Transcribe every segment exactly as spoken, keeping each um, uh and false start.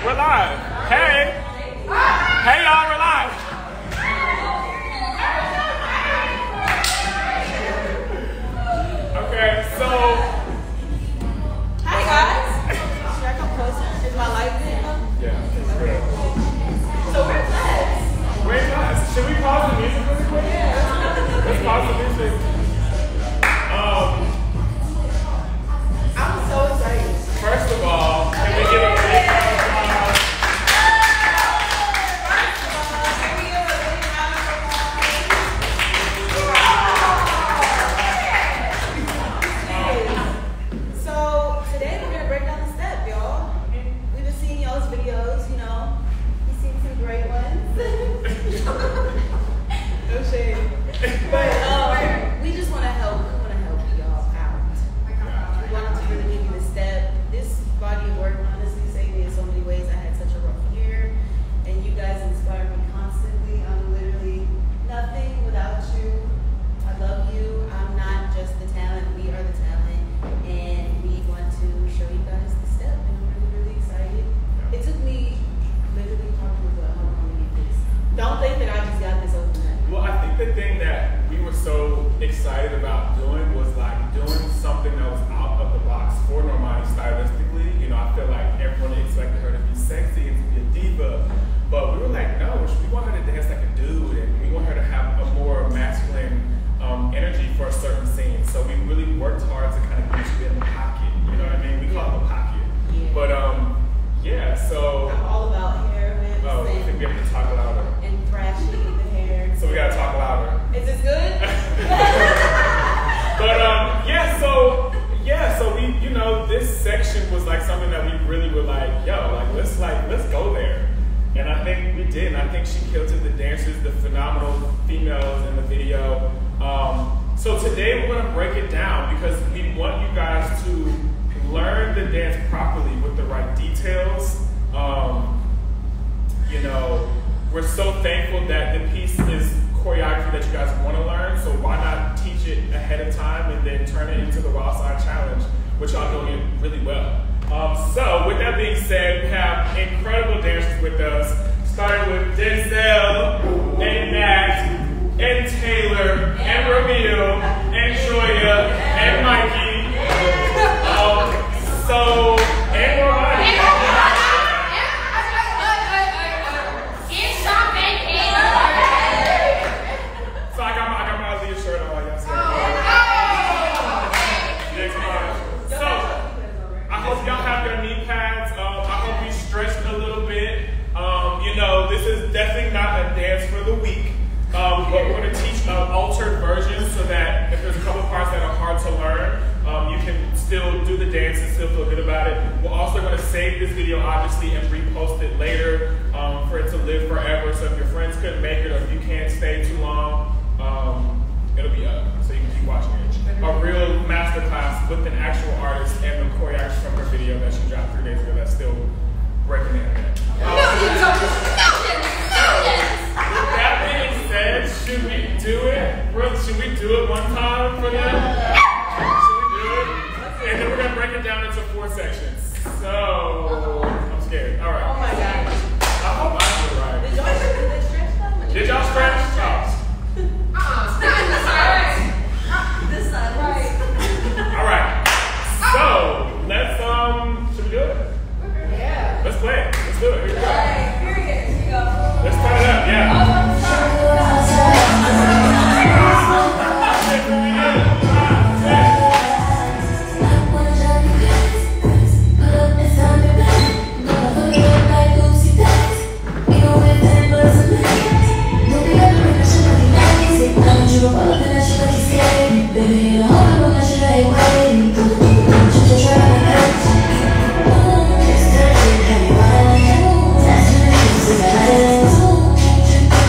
We're live. Hey. Hey, y'all, we're live. Okay, so. Hi, guys. Should I come closer? Is my light good? Yeah, it's good. So we're in class. We're in class. Should we pause the music really quick? Yeah. Let's pause the music. Um, I'm so excited. first of all, can we give a big round of applause? So today we're gonna break down the step, y'all. We've been seeing y'all's videos, you know. We've seen some great ones. No shade. But um, we just wanna help, we wanna help y'all out. We wanted to really give you the step. This body of work, honestly, saved me in so many ways. I had such a rough year, and you guys inspire me constantly. I'm literally nothing without you. I love you. I'm not just the talent. We are the talent, and we want to show you guys the step. And I'm really, really excited. It took me literally probably about how long to get this. Don't think that I just got this overnight. Well, I think the thing that we were so excited about doing was like doing something that was out of the box for Normani stylistically. You know, I feel like everyone expected her to be sexy and to be a diva, but we were like, no, we want her to dance like a dude, and we want her to have a more masculine um, energy for a certain scene. So we really worked hard to kind of get you in the pocket. You know what I mean? We call it the pocket. Yeah. But um, yeah. So I'm all about hair whips oh, I think we and, have to talk louder. and thrashing the hair. So we gotta talk louder. Is this good? But um, yeah, so yeah, so we, you know, this section was like something that we really were like, yo, like let's like let's go there, and I think we did. And I think she killed it. The dancers, the phenomenal females in the video. Um, so today we're gonna break it down because we want you guys to learn the dance properly with the right details. Um, you know, we're so thankful that the piece is choreography that you guys want to learn, so why not teach it ahead of time and then turn it into the Wild Side Challenge, which y'all doing it really well. Um, so with that being said, we have incredible dancers with us, starting with Denzel, and Nat, and Taylor, and Ramil, and Joya, and Mikey. Um, so, and Normani. So I got my, I got my Aaliyah shirt on while y'all say Next time. So I hope y'all have your knee pads. Um, I hope you stretched a little bit. Um, you know, this is definitely not a dance for the weak. Um, but we're going to teach an altered version so that if there's a couple parts that are hard to learn, um, you can still do the dance and still feel good about it. We're also going to save this video, obviously, and repost it later um, for it to live forever. So if your friends couldn't make it or if you can't stay too long, um, it'll be up, so you can keep watching it. A real masterclass with an actual artist and the choreography from her video that she dropped three days ago that's still breaking the internet. Um, with that being said, should we do it? Bro, should we do it one time for them? Should we do it? And then we're gonna break it down into four sections. So I'm scared. All right. Oh my gosh. I hope I do it right. Did y'all did they stretch them? Did y'all stretch? Oh. This side. Right. All right. So let's um. Should we do it? Yeah. Let's play it. Let's do it. Here we go. Alright, period. Here we go. Let's turn it up. Yeah. Thank you.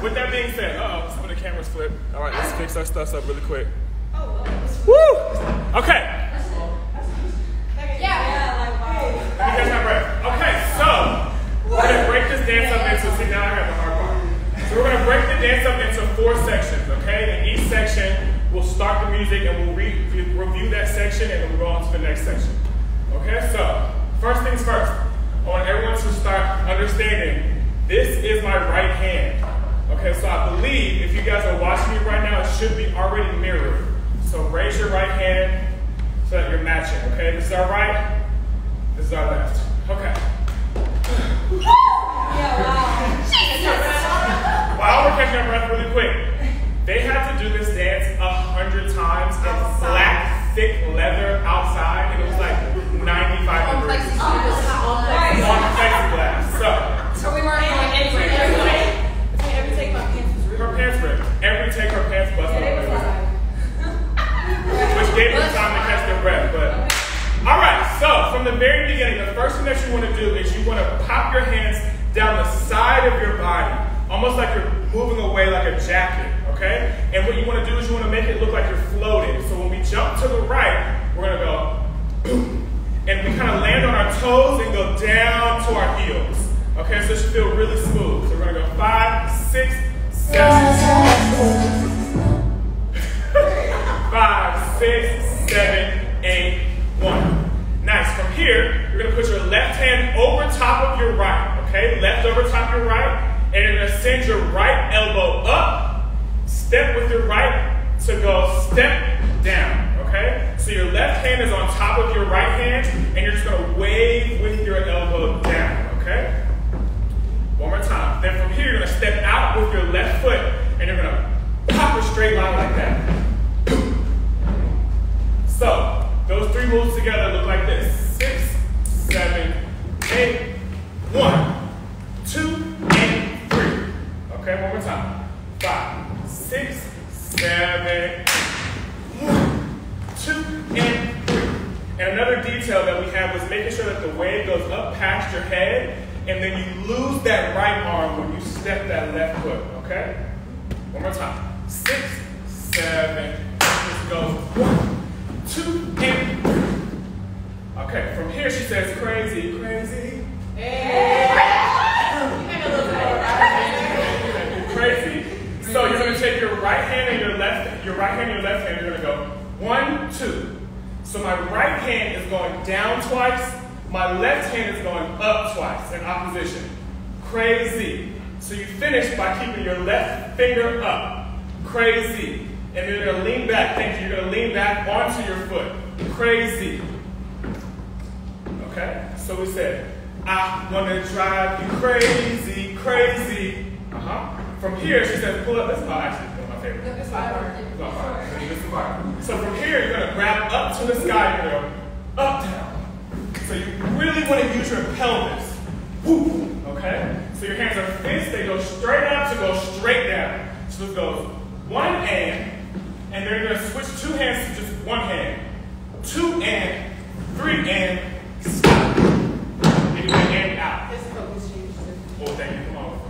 with that being said, uh-oh, some of the cameras flip. All right, let's fix our stuff up really quick. Oh, Woo! Okay. yeah, yeah, like wow. Let me catch my breath. Okay, so we're gonna break this dance up into. See, now I have the hard part. So we're gonna break the dance up into four sections. Okay, and each section we'll start the music and we'll re review that section and then we'll go on to the next section. Okay, so first things first. I want everyone to start understanding this is my right hand. Okay, so I believe if you guys are watching me right now, it should be already mirrored. So raise your right hand so that you're matching. Okay, this is our right, this is our left. Okay. Yeah, wow. While we're catching our breath really quick, they had to do this dance a hundred times in black, thick leather outside, and it was like ninety-five degrees. On plexiglass. So, so we weren't going anywhere. Every, every take my pants was ripped. Her pants ripped. Every take her pants busted yeah, open. Which gave them time to catch their breath. But alright, so from the very beginning, the first thing that you want to do is you want to pop your hands down the side of your body. Almost like you're moving away like a jacket. Okay? And what you want to do is you want to make it look like you're floating. So when we jump to the right, we're going to go boom. And we kind of land on our toes and go down to our heels. Okay, so it should feel really smooth. So we're gonna go five, six, seven. Five, six, seven, eight, one. Nice. From here, you're gonna put your left hand over top of your right. Okay, left over top of your right, and you're gonna send your right elbow up. Step with your right to go step down. Okay? So your left hand is on top of your right hand, and you're just gonna wave with your elbow down, okay? One more time. Then from here, you're gonna step out with your left foot, and you're gonna pop a straight line like that. So, those three moves together look like this. Six, seven, eight, one, two, and three. Okay, one more time. Five, six, seven, one, two, and three. And another detail that we had was making sure that the wave goes up past your head, and then you lose that right arm when you step that left foot, okay? One more time. Six, seven, this goes one, two, and three. Okay, from here she says crazy, crazy. Hey. Crazy. So you're gonna take your right hand and your left, your right hand and your left hand, you're gonna go one, two. So my right hand is going down twice, my left hand is going up twice in opposition. Crazy. So you finish by keeping your left finger up. Crazy. And then you're gonna lean back. Thank you. You're gonna lean back onto your foot. Crazy. Okay? So we said, I wanna drive you crazy, crazy. Uh-huh. From here, she says, pull up. This is oh, actually one of my favorites. This is my part. This is my part. So from here, you're gonna grab up to the sky. You're gonna go up, down. So you really want to use your pelvis. Woo. Okay? So your hands are fists. They go straight up to go straight down. So it goes one and, and then you're going to switch two hands to just one hand. Two and, three and, stop. And you're going to end out. Oh, thank you. Come on.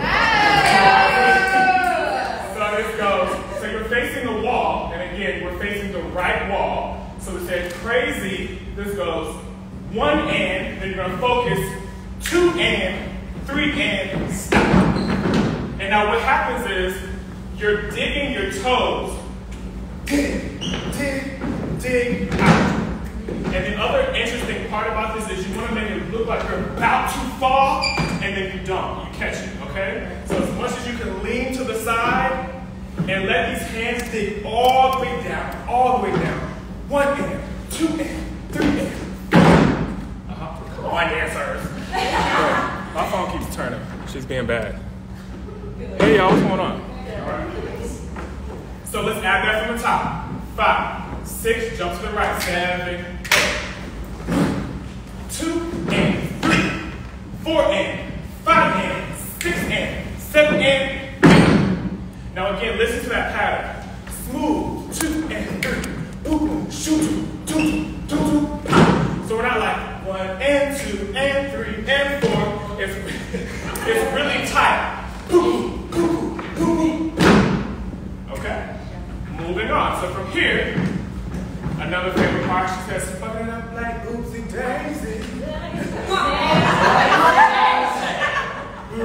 So this goes, so you're facing the wall, and again, we're facing the right wall. So we said crazy, this goes one and, then you're going to focus, two and, three and, stop. And now what happens is, you're digging your toes, dig, dig, dig out. And the other interesting part about this is you want to make it look like you're about to fall, and then you don't, you catch it, okay? So as much as you can lean to the side, and let these hands dig all the way down, all the way down. One and, two and, three and. Come on, dancers. My phone keeps turning. She's being bad. Hey, y'all, what's going on? All right. So let's add that from the top. Five, six, jump to the right. Seven, eight. Two and three. Four and, five and, six and, seven and, eight. Now again, listen to that pattern. Smooth, two and three. Boom, boom, shoot, two, two, two, two, pop. So we're not like one and two and three and four. It's, it's really tight. Boom, boom, boom,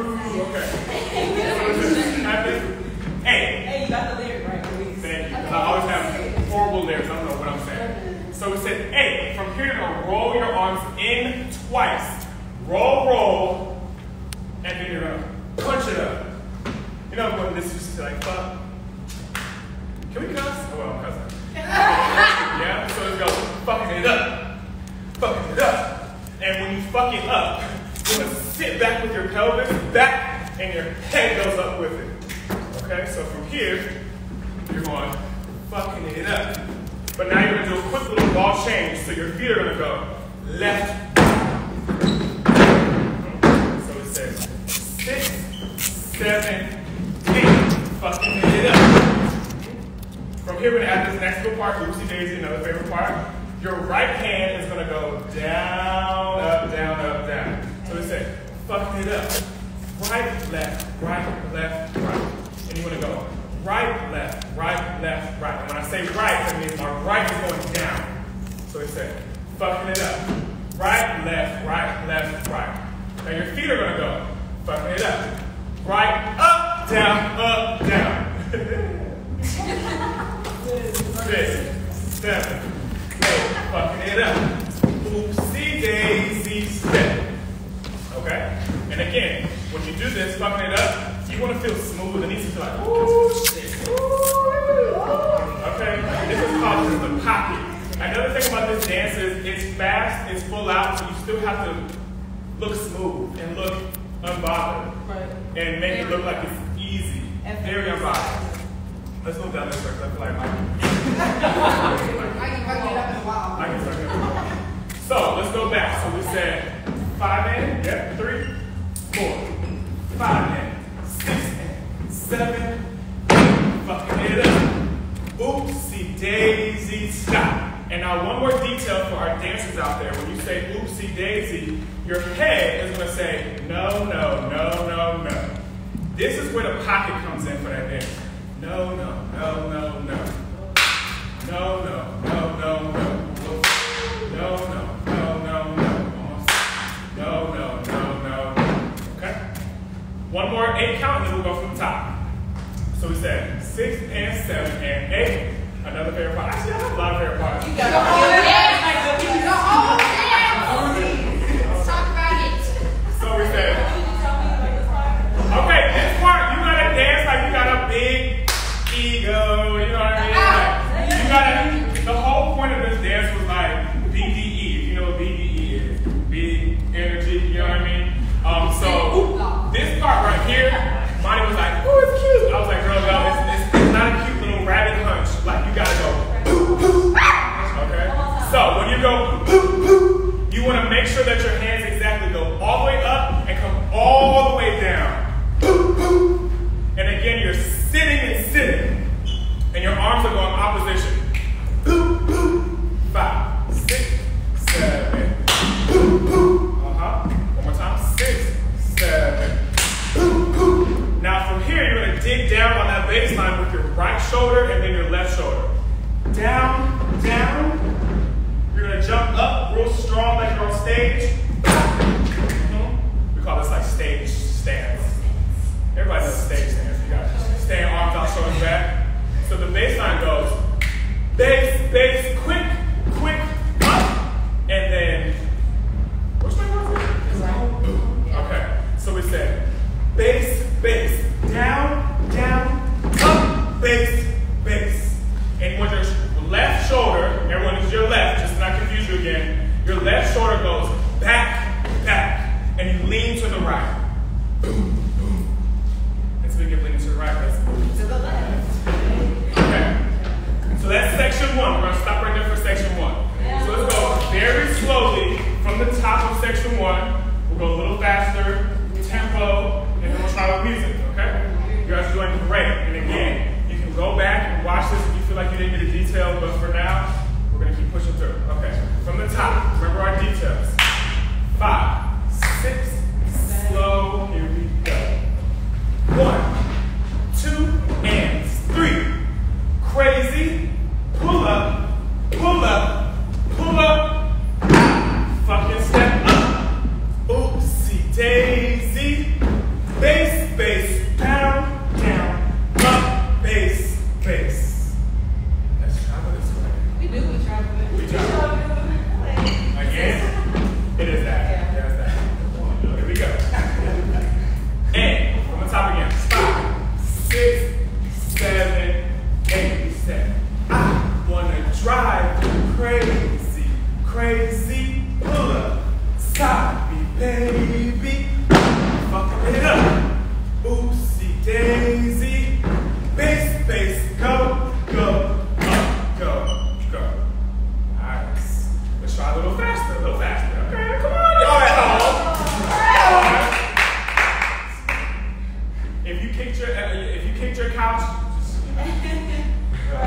Okay. Hey. Hey, you got the lyric right. Thank you. Because I always have horrible lyrics. I don't know what I'm saying. So we said, hey, from here you're gonna roll your arms in twice. Roll, roll, and then you're gonna punch it up. You know when this used to like fuck? Can we cuss? Oh, well, I'm cussing. Yeah? So let's go fucking it up. Fucking it up. And when you fuck it up, you're gonna sit back with your pelvis back and your head goes up with it. Okay, so from here, you're going fucking it up. But now you're gonna do a quick little ball change. So your feet are gonna go left. So it says six, seven, eight. Fucking it up. From here, we're gonna add this next little part, Oopsie Daisy, another favorite part. Your right hand is gonna go down, up, down, up, down. So it says fucking it up. Right, left, right, left, right. And you wanna go right, left, right, left, right. And when I say right, that means my right is going down. So it says fucking it up. Right, left, right, left, right. Now your feet are gonna go fucking it up. Right, up, down, up, down. Six, seven, eight, fucking it up. Oopsie daisy step. Okay? And again, when you do this, fucking it up, you want to feel smooth. It needs to feel like, ooh, shit. Okay? This is called the pocket. Another thing about this dance is it's fast, it's full out, so you still have to look smooth and look unbothered. Right. And make it look like it's easy. Very unbothered. Let's move down this first. I feel like Michael. I can fuck it up in a while. I can fuck it up in a while. So let's go back. So we said five in, yep, three, four, five in, six in, seven, eight, fucking it up. Oopsie daisy stop. And now one more detail for our dancers out there. When you say oopsie daisy, your head is gonna say no, no, no, no, no. This is where the pocket comes in for that dance. No, no, no, no, no. No, no, no, no, no. No, no, no, no, no. No, no, no, no. Okay? One more eight count, and then we'll go from the top. So we said six and seven and eight. Another favorite part. Actually, I have a lot of favorite parts. You got the whole dance. You got the whole dance. Let's talk about it. So we said, okay, this part, you gotta dance like you got a big ego, you know what I mean? Like, you gotta, the whole point of this dance was like B D E, if you know what B D E is. Big energy, you know what I mean? Um, so, this part right here, Monty was like, ooh, it's cute. I was like, girl, no, it's, it's, it's not a cute little rabbit hunch. Like, you gotta go, okay? So, when you go, you wanna make sure that your hands exactly go all the way up and come all the way down. And again, you're sitting and sitting, and your arms are going opposition. Five, six, seven. Uh-huh. One more time. Six, seven. Now from here, you're going to dig down on that bass line with your right shoulder and then your left shoulder. Down, down. You're going to jump up real strong like you're on stage. Mm-hmm. We call this like stage stance. Everybody does stage stance. You got to stand arms out, shoulders back. So the bass line goes bass, bass, quick, quick, up, and then, which way was it? Okay, so we said bass, bass, down, down, up, bass, bass. And with your left shoulder, everyone is your left, just to not confuse you again, your left shoulder goes back, back, and you lean to the right. And so we get leaning to the right, let's move to the left. Okay, so that's section one. We're gonna stop right there for section one. So let's go very slowly from the top of section one. We'll go a little faster, tempo, and then we'll try with music, okay? You guys are doing great. And again, you can go back and watch this if you feel like you didn't get the details, but for now, we're gonna keep pushing through. Okay, from the top, remember our details. Five, six, slow, here we go. One, two, and three. Crazy, pull up, pull up, pull up, fucking step up. Oopsie daisy, top again. Five, six, seven, eight, seven. I wanna drive you crazy, crazy. Pull up, stop me, baby. Fuck it up. Oopsie daisy. Bass, bass, go, go, up, go, go. Nice. Let's try a little faster, a little faster. Okay, come on, y'all at home. If you kicked your, uh, if you kicked your couch, just, you know,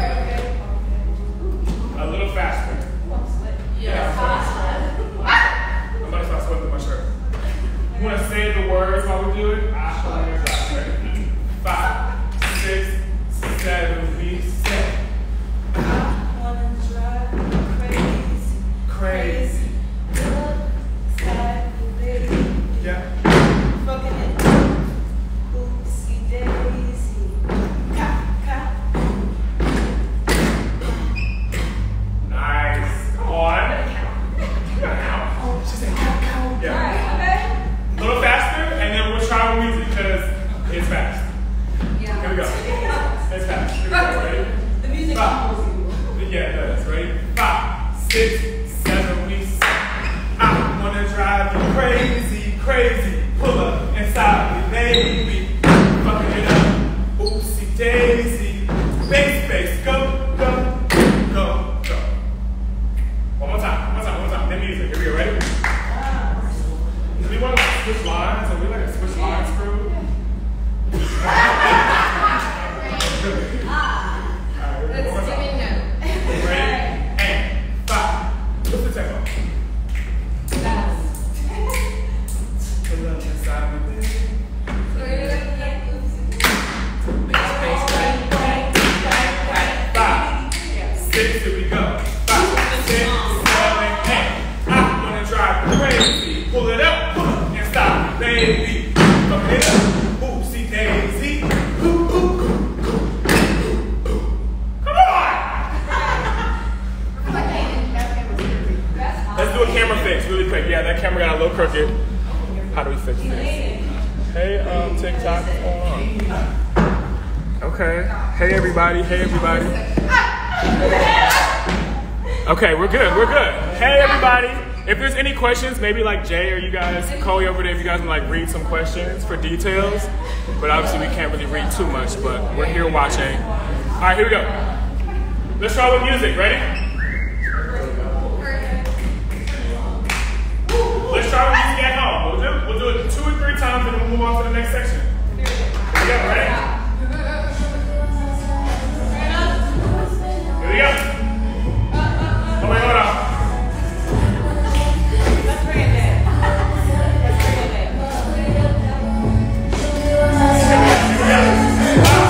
a little faster. Yeah. I'm about to start sweating through my shirt. You want to say the words while we do it? Ready? Five, six, seven, we say. I wanna drive you crazy, Crazy. Look, side, baby. Yeah. Fucking it. Oopsie daisy. Ka, ka. Nice. Come on. You gotta count. She said count, count. Yeah. Alright, A little faster, and then we'll try with music because it's fast. okay. Here we go. It's fast. Here we go. Ready? The music Five. humbles you. Yeah, it does. Ready? Five, six, seven, we say. I wanna drive you crazy, crazy. Pull up inside me, baby. Fucking it up. Oopsie daisy. Bass, bass, go, go, go, go. One more time, one more time, one more time. Then music. Here we go. Ready? Do we want to switch lines? Are we like a switch lines crew? Alright, one more time. Ready? And five. What's the tempo? Pull up inside me, baby. Five, six, here we go. Five, six, seven, eight. I wanna drive crazy. Pull it up, pull up, and stop, baby. Fuck it up. Oopsie daisy. Ooh, ooh, ooh, ooh, ooh, ooh. Come on! Let's do a camera fix really quick. Yeah, that camera got a little crooked. How do we fix this? Hey, um, TikTok, what's going on? Okay. Hey, everybody. Hey, everybody. Okay, we're good. We're good. Hey, everybody. If there's any questions, maybe like Jay or you guys, Chloe over there, if you guys can like read some questions for details. But obviously, we can't really read too much, but we're here watching. All right, here we go. Let's try with music. Ready? Let's try with music at home. We'll do, we'll do it two or three times and then we'll move on to the next section. Here we go. Ready? Here we go. Oh, wait, hold on. Let's bring it back. Let's bring it back. Here we go. Here we go.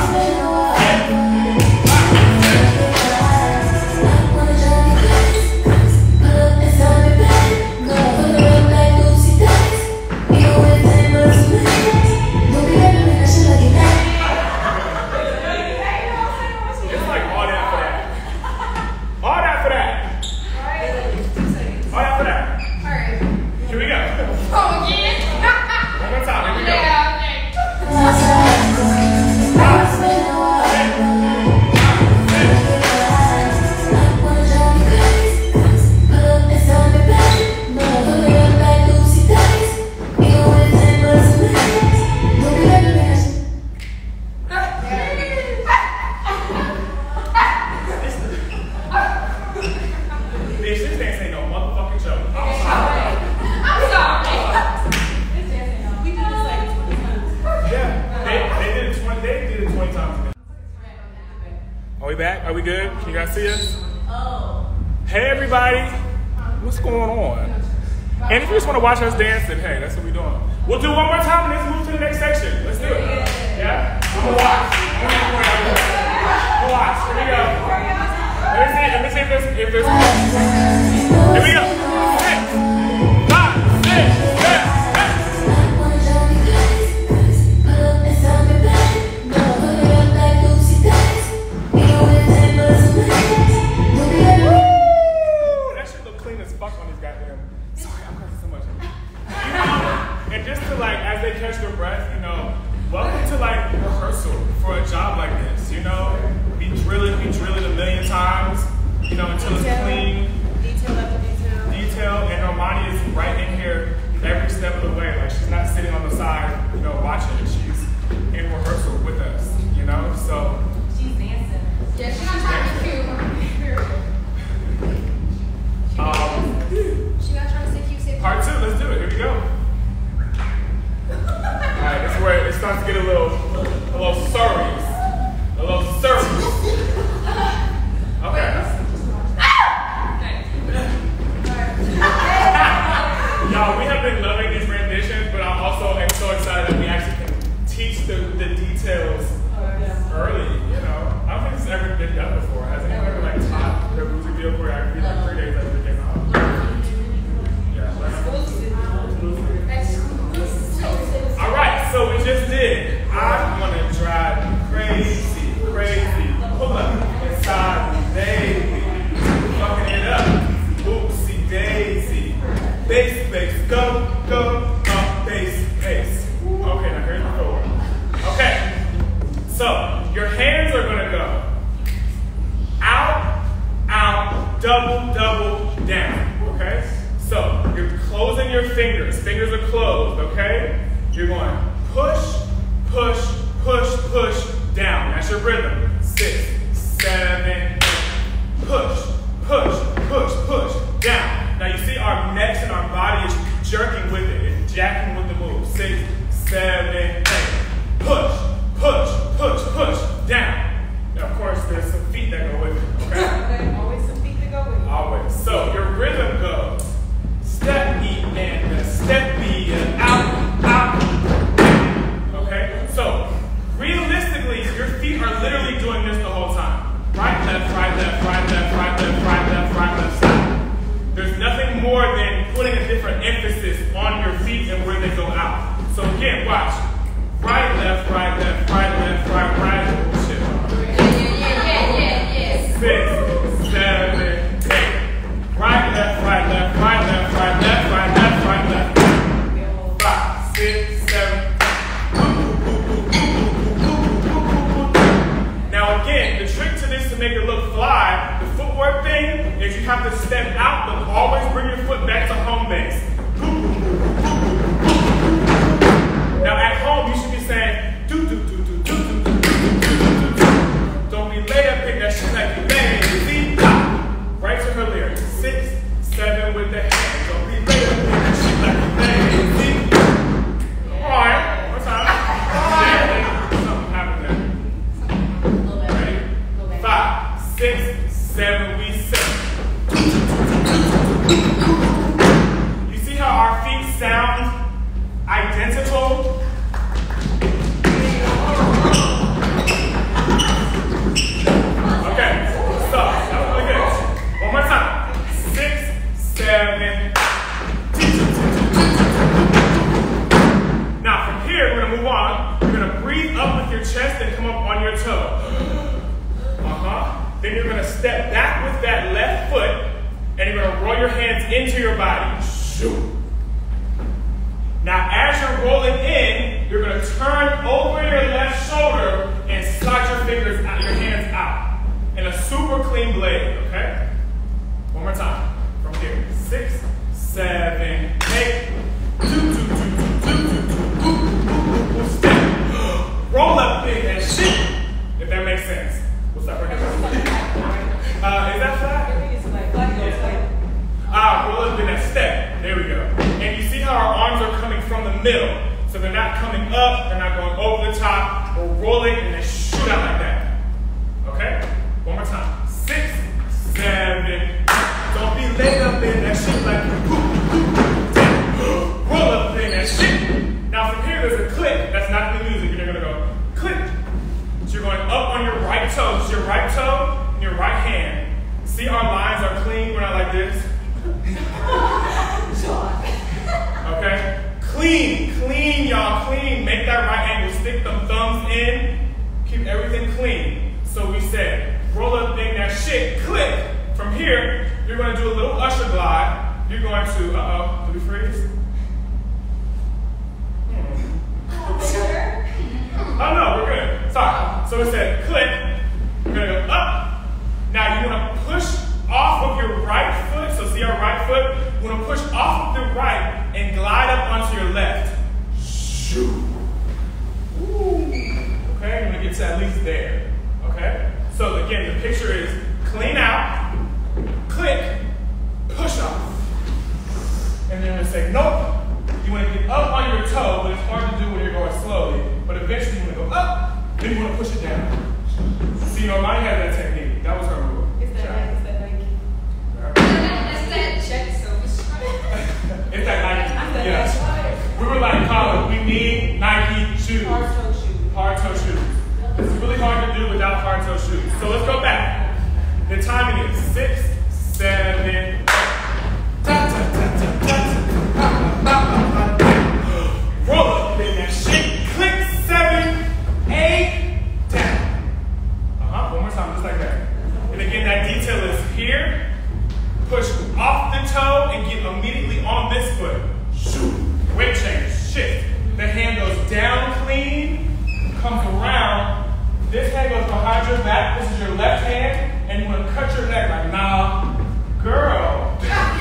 It's like all that for that. All that for that. All that for that. Here we go. One more time. Here we go. Bitch, this dance ain't no motherfucking joke. I'm sorry. We did this like twenty times. Yeah, they, they did it twenty. They did it twenty times. Are we back? Are we good? Can you guys see us? Oh. Hey, everybody. What's going on? And if you just want to watch us dance, then hey, that's what we're doing. We'll do one more time and let's move to the next section. Let's do it. Yeah? I'm gonna watch. I'm gonna watch. Here we go. Let me see. Let me see if there's if there's. Here we go. Six, five, six, seven, Woo! That shit look clean as fuck on these goddamn. Sorry, I'm cursing so much. You know, and just to like, as they catch their breath, you know, welcome to rehearsal for a job like this, you know? We drill it, we drill it a million times, you know, until it's clean. Detail after detail. Detail, and Normani is right in here every step of the way. Like, she's not sitting on the side, you know, watching it. She's in rehearsal with us, you know? So. She's dancing. Yeah, she's not trying to be cute. Um, She not trying to say cute, say part two, let's do it. Here we go. Alright, this is where it starts to get a little, a little serious. A little serious. Okay. Y'all, we have been loving these renditions, but I also am so excited that we actually can teach the, the details early, you know. I don't think this has ever been done before. Has anyone ever like taught the music video choreography like three days after it came out? Yeah, let's all right, so we just did. I'm gonna drive you crazy, crazy. Pull up inside me, baby. Fucking it up. Oopsie daisy. Bass, bass, go, go, up, bass, bass. Okay, now here's the chord. Okay, so your hands are gonna go out, out, double, double, down. Okay, so you're closing your fingers. Fingers are closed. Okay, you're going push, push, push, push, down. That's your rhythm. Six, seven, eight. Push, push, push, push, down. Now you see our necks and our body is jerking with it. It's jacking with the move. Six, seven, eight. Push, push, push, push, down. Now of course there's some feet that go with it. Okay? Always some feet to go with. Always. So your rhythm goes step E and the step B and out, out. Okay? So realistically, your feet are literally doing this the whole time. Right, left, right, left, right, left, right, left, right, left, right, left, stop. There's nothing more than putting a different emphasis on your feet and where they go out. So again, watch. Right, left, right, left, right, left, right, right. Shit. Six, seven, eight. Right, left, right, left, right, left, right, left, right, left, right, left. Five, six, seven. Now again, the trick to this to make it look fly, the footwork thing is you have to step out, but always bring your foot back to home base. Now at home, you should be saying, do, do, do, do, do, do, do, do, do, do. Don't be laid up in that shit like you lazy. Right to her lyrics. Six, seven with the hands. Don't be laid up in that shit like you lazy. All right, one time. Something happened there. Ready? Five, six, seven, we sing. You see how our feet sound identical? Okay, so that was really good. One more time. Six, seven. Now from here, we're gonna move on. You're gonna breathe up with your chest and come up on your toe. Uh-huh. Then you're gonna step back with that left foot, and you're gonna roll your hands into your body. Shoot. Now, as you're rolling in, you're going to turn over your left shoulder and slide your fingers out, your hands out, in a super clean blade. Okay? One more time. From here. Six, seven, eight. Two, two, two, two, two, two, two. Step. Roll up big and shit. If that makes sense. We'll stop right here. Uh, is that flat? Ah, roll up in that step. There we go. And you see how our arms are coming from the middle. So they're not coming up, they're not going over the top. We're rolling and they shoot out like that. Okay? One more time. Six, seven. Don't be laid up in that shit like you roll up in that shit. Now from here there's a click. That's not the music. You're gonna go click. So you're going up on your right toe. So your right toe and your right hand. See our lines are clean. We're not like this. Okay? Clean, clean, y'all, clean. Make that right angle. Stick them thumbs in. Keep everything clean. So we said, roll up, thing that shit, click. From here, you're going to do a little usher glide. You're going to, uh-oh, did we freeze? Hmm. Oh, no, we're good. So So we said click. We're gonna go up. Now you wanna push off of your right foot. So see our right foot? You wanna push off of the right and glide up onto your left. Shoo. Ooh. Okay, I'm gonna get to at least there. Okay? So again, the picture is clean out, click, push off. And then you're gonna say, nope. You wanna get up on your toe, but it's hard to do when you're going slowly. But eventually you wanna go up, then you wanna push it down. See, you know, Maya had that technique. That was her rule. It's that Nike. It's that Nike. It's that check service. It's that Nike. That Yeah. We were like, college, we need Nike shoes. Hard toe shoes. Hard toe shoes. It's really hard to do without hard toe shoes. So let's go back. The timing is six, seven, roll up in that shit. Click seven, eight, down. Uh-huh. One more time, just like that. And again, that detail is here. Push off the toe and get immediately on this foot. Shoot. Weight change. Shift. The hand goes down clean, comes around. This hand goes behind your back. This is your left hand. And you want to cut your neck like, nah, girl.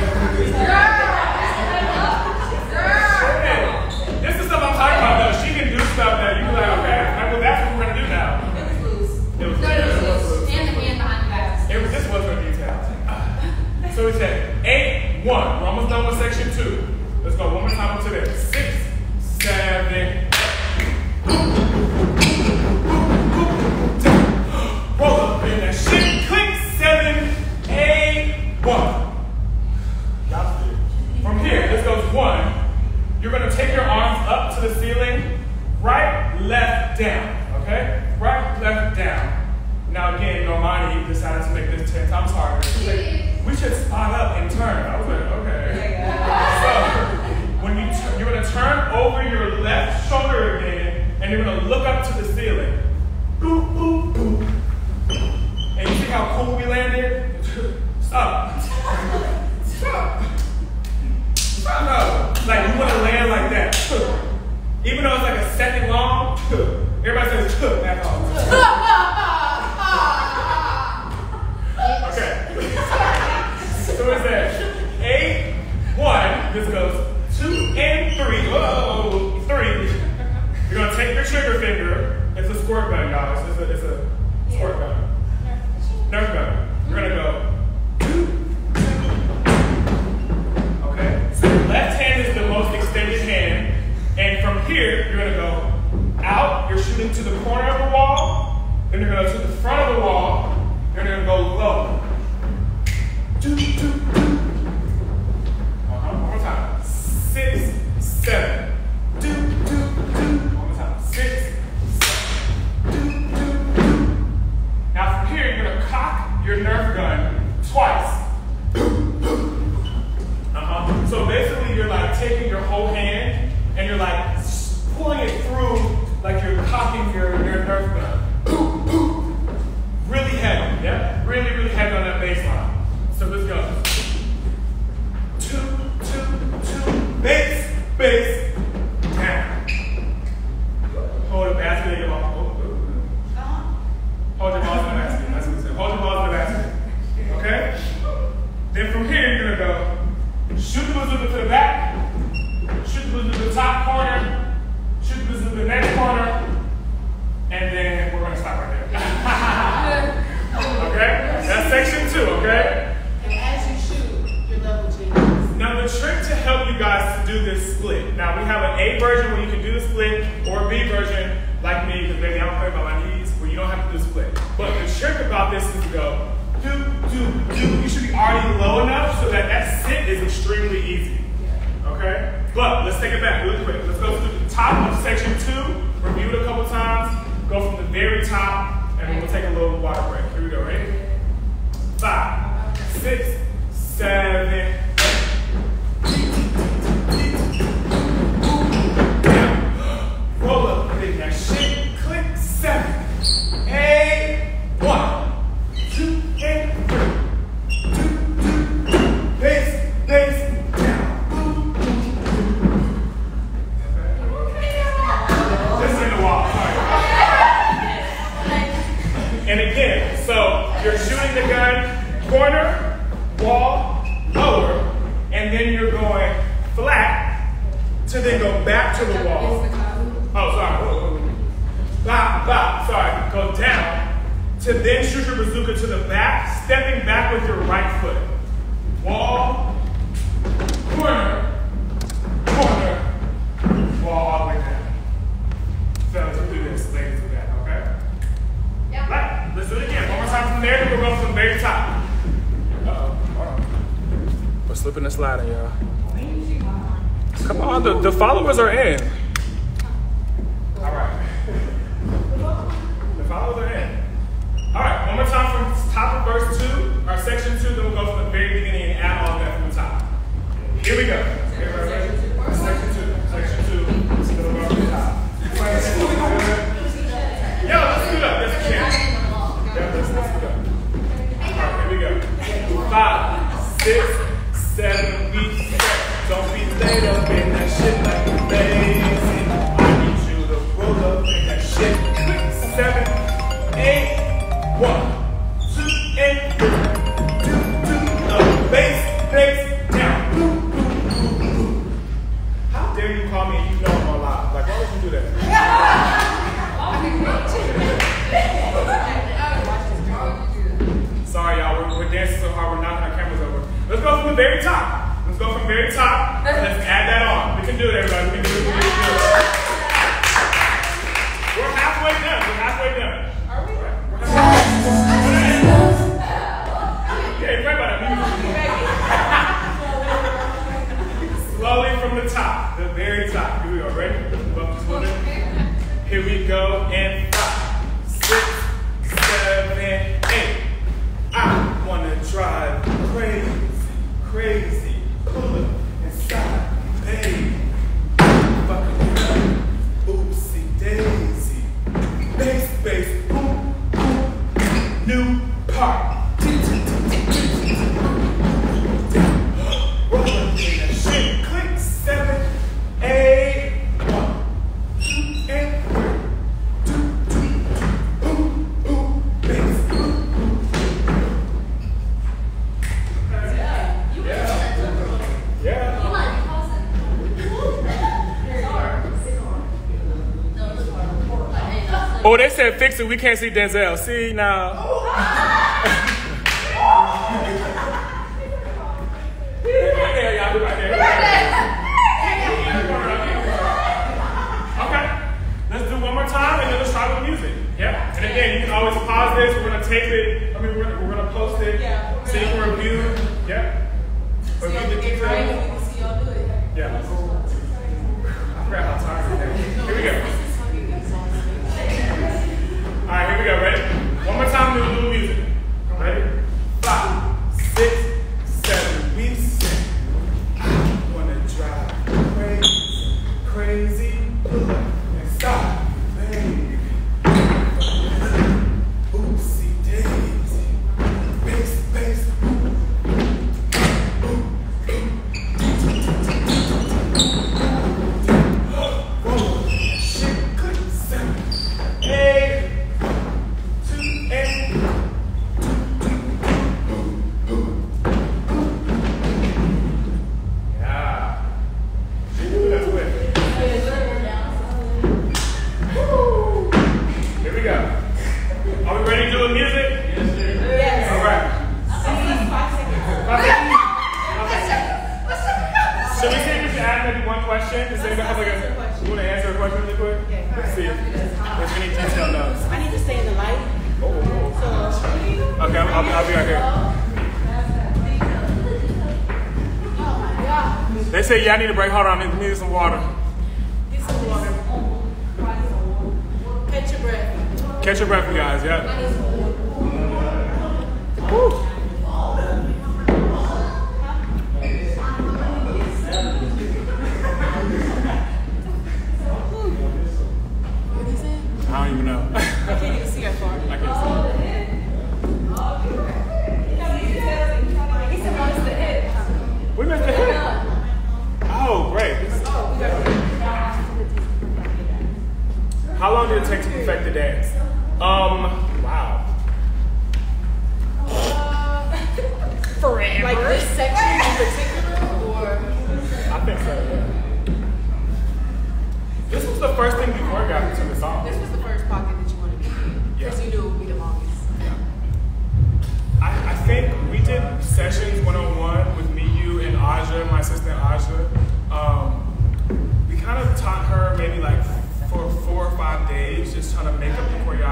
This is stuff I'm talking about, though. She can do stuff that you be like, okay, well, that's what we're going to do now. It was loose. It was, No, yeah, it was it was loose. And the hand behind the back. It was, this was her detail. So we said eight, one. We're almost done with section two. Let's go one more time up to there. Six, seven, roll up in that shit. Click seven, eight, one. From here, this goes one. You're gonna take your arms up to the ceiling, right, left, down. Okay? Right, left, down. Now again, Normani decided to make this ten times harder. She's like, we should spot up and turn. I was like, okay. So when you t- you're gonna turn over your left shoulder again, and you're gonna look up to the ceiling. Boop, boop, boop. And you see how cool we landed? Stop. Stop. Stop. No. Like you wanna land like that. Even though it's like a second long, everybody says back off. Okay. So it's that eight, one. This goes two and three. Whoa, three. You're gonna take your trigger finger. It's a squirt gun, y'all. It's a, it's a squirt gun. Nerf gun. You're gonna go two, two. Okay. So your left hand is the most extended hand, and from here you're gonna go out. You're shooting to the corner of the wall. Then you're gonna go to the front of the wall. You're gonna go low. Two, two, two. Uh-huh. One more time. Six, seven. Two, two, two. One more time. Six, seven. Two, two, two. Now from here, you're gonna cock your Nerf gun twice. Uh-huh. So basically, you're like taking your whole hand and you're like pulling it through like you're cocking your, your Nerf gun. Really heavy, yeah? Really, really heavy on that baseline. So let's go. Two, two, two, base, base, down. Hold the basket in your ball. Hold your balls in the basket. That's what we said. Hold your balls in the basket. Okay? Then from here, you're gonna go shoot the bazooka to the back, shoot the bazooka to the top corner, shoot the bazooka to the next corner, and then we're gonna stop right there. Okay? That's section two, okay? And as you shoot, you're double jigging. Now the trick to help you guys to do this split. Now we have an A version where you can do the split, or a B version like me, because maybe I don't play by my knees, where you don't have to do the split. But the trick about this is to go do, do, do. You should be already low enough so that that sit is extremely easy. Okay? But let's take it back really quick. Let's go to the top of section two, review it a couple times, go from the very top, and we'll take a little water break. Here we go, ready? Five, six, seven, eight. Roll up, big that shit. Click seven, eight, one, two, and three. Two, two, two. Base, base, down. This ain't a walk. Sorry. right, go down to then shoot your bazooka to the back, stepping back with your right foot. Wall, corner, corner, wall all the way down. Fellas, we'll do this. Ladies, do that, okay? Yeah. Right, let's do it again. One more time from there, then we'll go from the very top. Uh-oh, hold on. We're slipping and sliding, y'all. Come on, the, the followers are in. All right. The followers are in. All right, one more time from top of verse two, or section two, then we'll go from the very beginning and add all of that from the top. Here we go. Everybody ready? Section two. Section two. Then we'll go from the top. Yo, let's do it up. Yes, we can. Yeah, let's, let's do it up. All right, here we go. Five, six, seven, we set. Don't be laid up in that shit like you lazy. I need you to roll up in that shit. Seven, eight, one, two, and three. Two, two, up, bass, bass, down. Boom, boom, boom, boom. How dare you call me and you know I'm alive? Like, why would you do that? Sorry, y'all. We're, we're dancing so hard, we're knocking our cameras over. Let's go from the very top. Let's go from very top. Let's add that on. We can do it, everybody. We can do it. We can do it. We're halfway done. We're halfway done. Are we? We're halfway done. Yeah, you're right about that. Slowly from the top, the very top. Here we go. Ready? Up to it. Here we go. And five, six, seven, eight. I wanna drive crazy, crazy. Pull up inside, baby. Fucking hell. Oopsie daisy. Bass, bass, boom, boom. New part. Roll up in that shit. Click seven, eight, one, two, and three. Two, two, boom, boom, bass, boom. Yeah. Oh, they said fix it. We can't see Denzel. See now. Yeah, y'all do right there. Okay. Let's do one more time and then let's try with music. Yeah. And again, you can always pause this. We're gonna tape it. I mean, we're gonna, we're gonna post it. Yeah. So you can review. Yeah. See, I can get right and we can see y'all do it. Yeah. I forgot how tired I am. Here we go. All right, here we go. Ready? One more time, we'll do music. Ready? Five, six, seven, we sing. I wanna drive crazy, crazy. Pull up and stop, baby. Oopsie daisy. Bass, bass, boom. They say, yeah, I need a break. Hold on, I need some water. Get some water. Catch your breath. Catch your breath, you guys, yeah. Woo. I don't even know. I can't even see how far. I can't see. He said, "What's the hit?" We missed the hit. Oh, great. How long did it take to perfect the dance? Um, wow. Forever. Like this section in particular, or? I think so, yeah. This was the first thing we choreographed to the song. This was the first pocket that you wanted to be in. Yeah.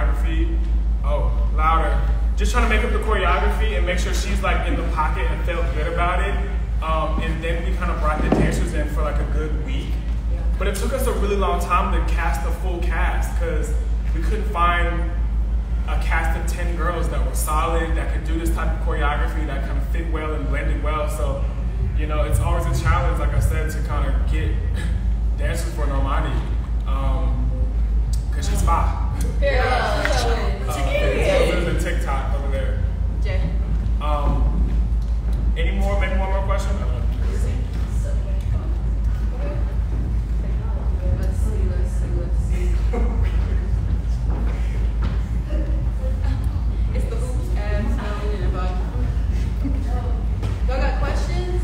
choreography. Oh, louder. Just trying to make up the choreography and make sure she's like in the pocket and felt good about it. Um, and then we kind of brought the dancers in for like a good week. But it took us a really long time to cast a full cast because we couldn't find a cast of ten girls that were solid, that could do this type of choreography, that kind of fit well and blended well. So, you know, it's always a challenge, like I said, to kind of get dancers for Normani. Um, Cause she's fine. Yeah. Uh, there's a TikTok over there. Jay. Um, any more, maybe one more question? Let's see, let's see, let's see. It's the hoops, abs, mountain, and body. Y'all got questions?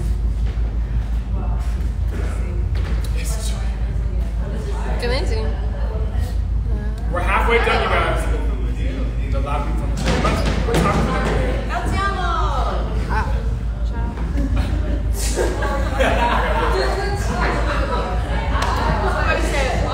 Amazing. We're halfway done, you guys. The lobby from we're talking about it. Ah. Somebody said,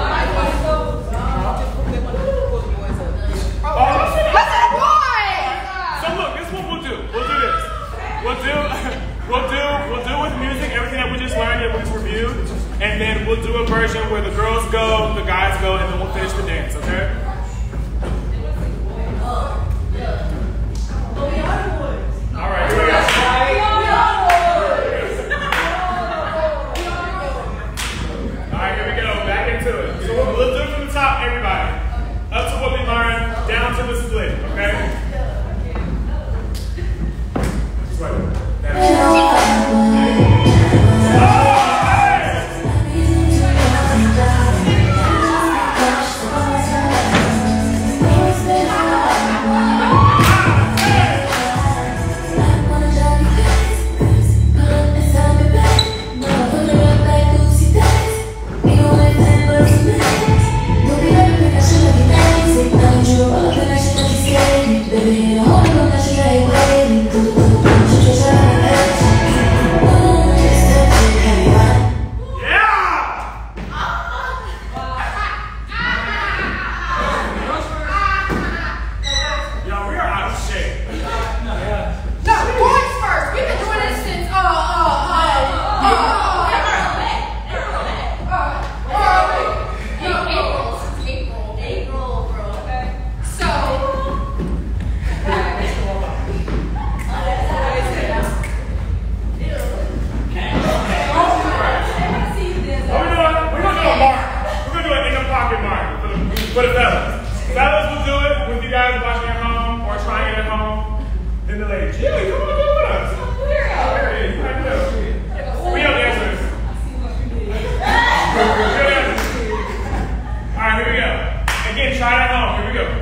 So look, this is what we'll do. We'll do this. We'll do, we'll do, we'll do with music everything that we just learned and we just reviewed, and then we'll do a version where the girls go, the guys go, and then we'll finish the dance. Okay? All right. Here we go. All right, here we go. Back into it. So we'll, we'll do it from the top, everybody. Up to what we learned, down to the split. Okay? For the fellas. Fellas will do it with you guys watching at home or trying it at home. Then the ladies. Yeah, come on, do it with us. Here you go. We don't answer this. Alright, here we go. Again, try it at home. Here we go.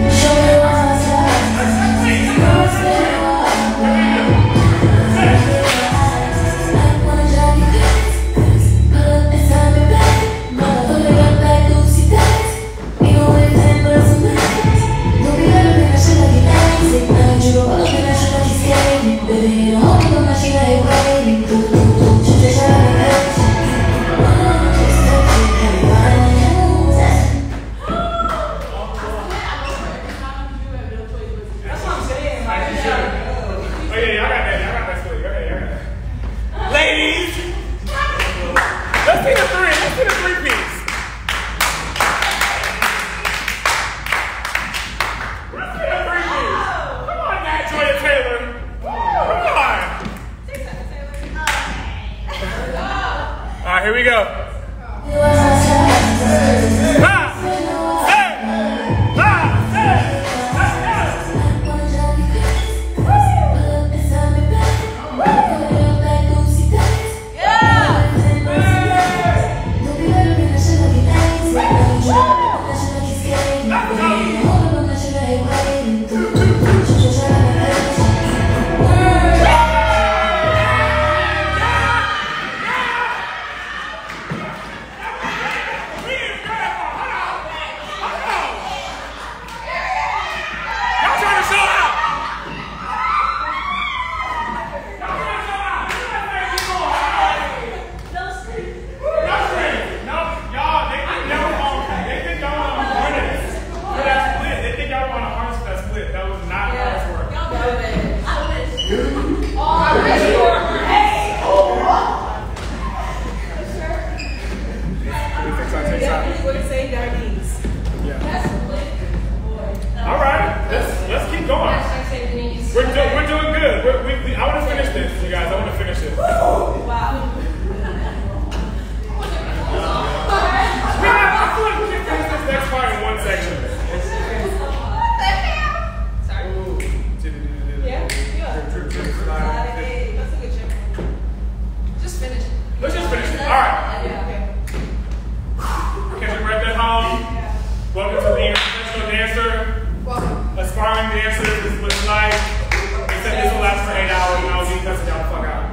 Here we go. Aspiring dancers is what it's like. They said this will last for eight hours, and I'll be cussing y'all the fuck out.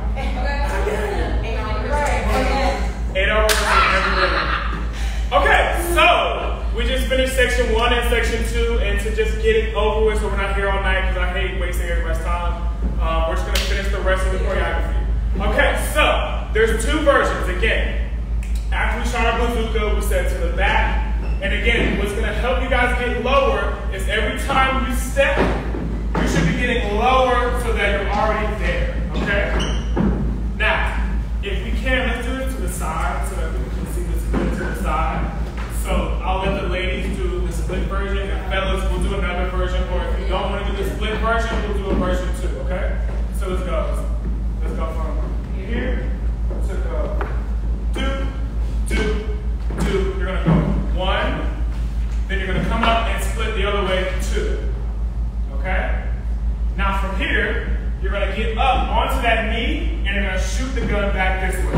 Eight hours every minute. Okay, so we just finished section one and section two, and to just get it over with so we're not here all night because I hate wasting everybody's time, um, we're just going to finish the rest of the choreography. Okay, so there's two versions. Again, after we shot our bazooka, we said to the back. And again, what's going to help you guys get lower is every time you step, you should be getting lower so that you're already there, okay? Now, if we can, let's do it to the side so that people can see the split to the side. So I'll let the ladies do the split version, and fellas, we'll do another version, or if you don't want to do the split version, we'll do a version two, okay? So let's go. Let's go from here to go two, two, two. You're going to go one, then you're going to come up and split the other way two, okay? Now from here, you're going to get up onto that knee and you're going to shoot the gun back this way.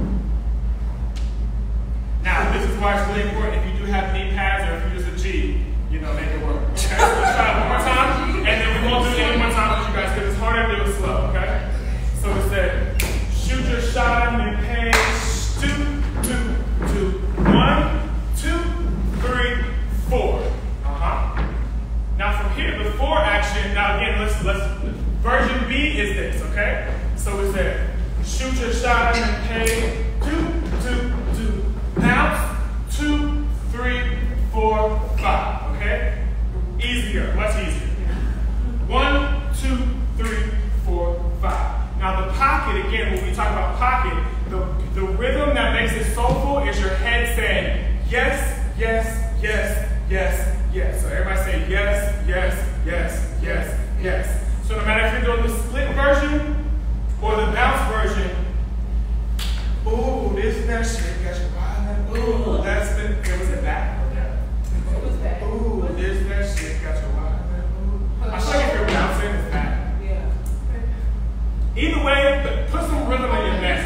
Now this is why it's really important if you do have knee pads or if you use a G, you know, make it work. Okay? So let's try it one more time, and then we won't do it any more time with you guys because it's harder to do it slow, okay? So we said, shoot your shot and then pay, two, two, two, one, two, three, four. Uh-huh. Now from here, the four action, now again, let's, let's, version B is this, okay? So we said, shoot your shot and then pay, two, two, two, bounce, two, three, four, five, okay? Easier, much easier. One, two, three, four, five. Now the pocket, again, when we talk about pocket, the, the rhythm that makes it soulful is your head saying, yes, yes, yes, yes, yes. So everybody say yes, yes, yes, yes, yes. So no matter if you're doing the split version or the bounce version, ooh, this that shit got you wild. Ooh, that's the, it was it back or down? It was back. Ooh, this that shit got you wild. I'll show you if you're bouncing, it's back. Yeah. Either way, put some rhythm in your neck.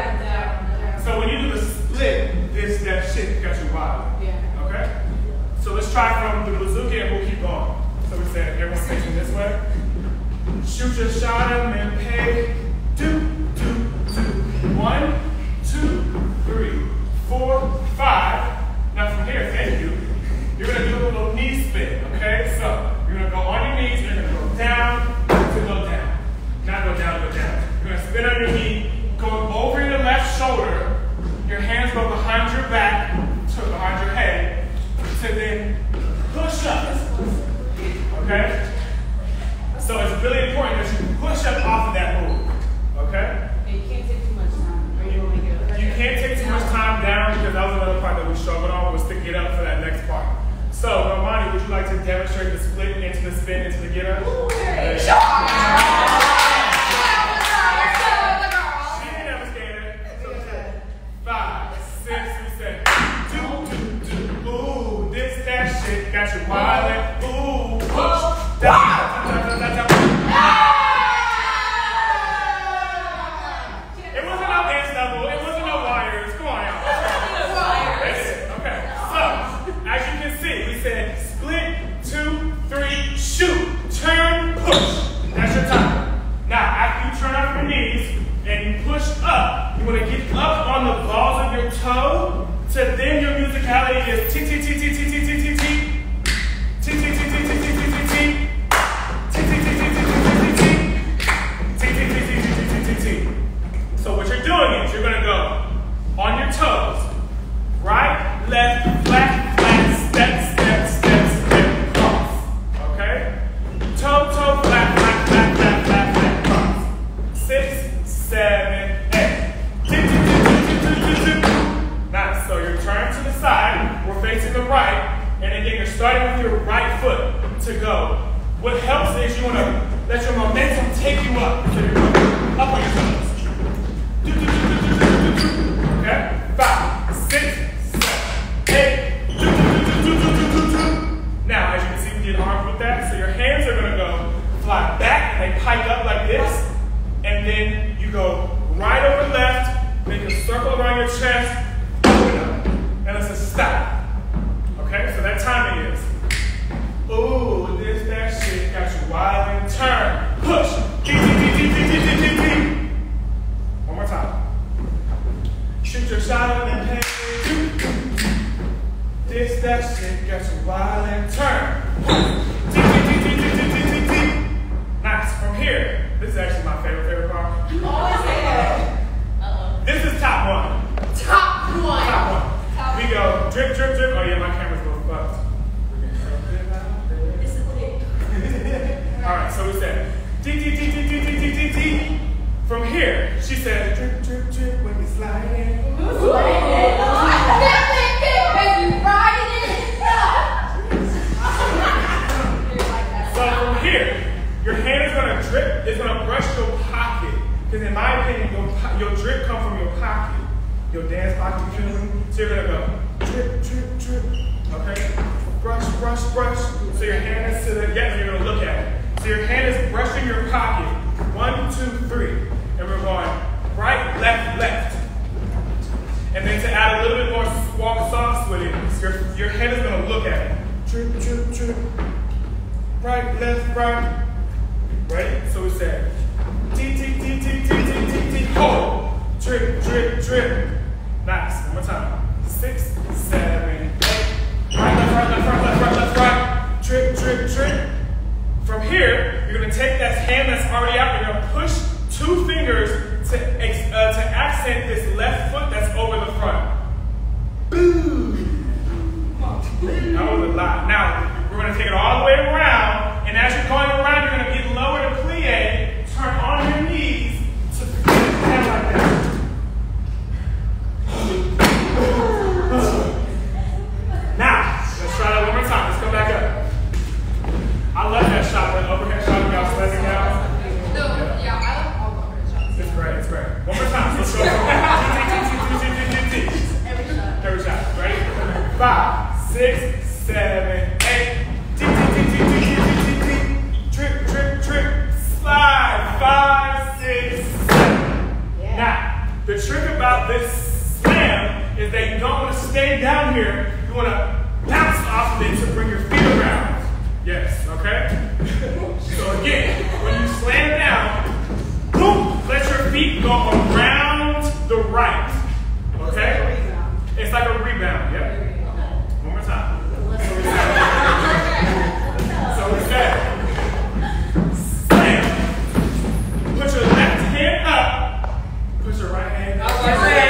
So when you do the split, this that shit got you wild. Yeah. Okay? So let's try from the bazooka and we'll keep going. So we said everyone's facing this way. Shoot your shot and then pay. Two, two, two. One, two, three, four, five. Now from here, thank you. You're gonna do a little knee spin, okay? So you're gonna go on your knees, you're gonna go down to go down. Not go down, go down. You're gonna spin on your knee, going over your left shoulder. Your hands go behind your back, to behind your head, to then push up. Okay? So it's really important that you push up off of that move. Okay? And you can't take too much time. You, you can't take too much time down because that was another part that we struggled on was to get up for that next part. So, Normani, would you like to demonstrate the split into the spin into the get up? Okay. She didn't have a skater. Five, six, we said, two, two, two. Ooh, this, that shit got you wildin'. Ooh, push. Down, down, down, down, down. It wasn't no dance double. It wasn't no wires. Come on, y'all. Okay, so, as you can see, we said split, two, three, shoot, turn, push. That's your time. Now, after you turn off your knees and you push up, you want to get up on the balls of your toe, to then your musicality is T, T, T, T, T, T, T, T, T, T, T, T, T, T, T, T, T, T, so what you're doing is you're going to go on your toes, right, left, flat, flat, step, step, step, step, cross. Okay? Toe, toe, flat, flat, flat, flat, flat, flat, cross. Six, seven, eight. Nice. So you're turning to the side, we're facing the right, and again, you're starting with your right foot to go. What helps is you want to let your momentum take you up. So you're going up on your toes. Okay? Five, six, seven, eight. Now, as you can see, we did arms with that. So your hands are going to go fly back, and they pike up like this. And then you go right over left, make a circle around your chest, open up. And it's a stop. Okay? So that timing is, ooh, thing, your, your drip come from your pocket, your dance pocket, you feel me? So you're gonna go drip, drip, drip, okay? Brush, brush, brush. So your hand is to the, yes, you're gonna look at it. So your hand is brushing your pocket. One, two, three. And we're going right, left, left. And then to add a little bit more walk sauce with it, your, your head is gonna look at it. Drip, drip, drip. Right, left, right. Ready? So we said, T, T, T, T, T, T, T, T, hold. Drip, drip, drip. Nice. One more time. Six, seven, eight. Right, left, right, left, right, left, right, left, right. Drip, drip, drip. From here, you're going to take that hand that's already out, you're going to push two fingers to, uh, to accent this left foot that's over the front. Boom. That was a lot. Now, we're going to take it all the way around, and as you're going around, you're going to get lower to plie, turn on your knees to hand like that. Now, let's try that one more time. Let's come back up. I love that shot, that overhead shot when y'all slapping down. No, yeah, yeah I love all overhead shots. It's great, it's great. One more time. Let's go. Every shot. Every shot. Ready? Five, six, seven, eight. Trip, trip, trip. Slide. Five, six, seven. Yeah. Now, the trick about this slam is that you don't want to stay down here. You want to bounce off of it to bring your feet around. Yes, okay? So again, when you slam down, boom, let your feet go around the right. Okay? It's like a rebound, yeah? One more time. So we said, slam. Put your left hand up. Put your right hand up.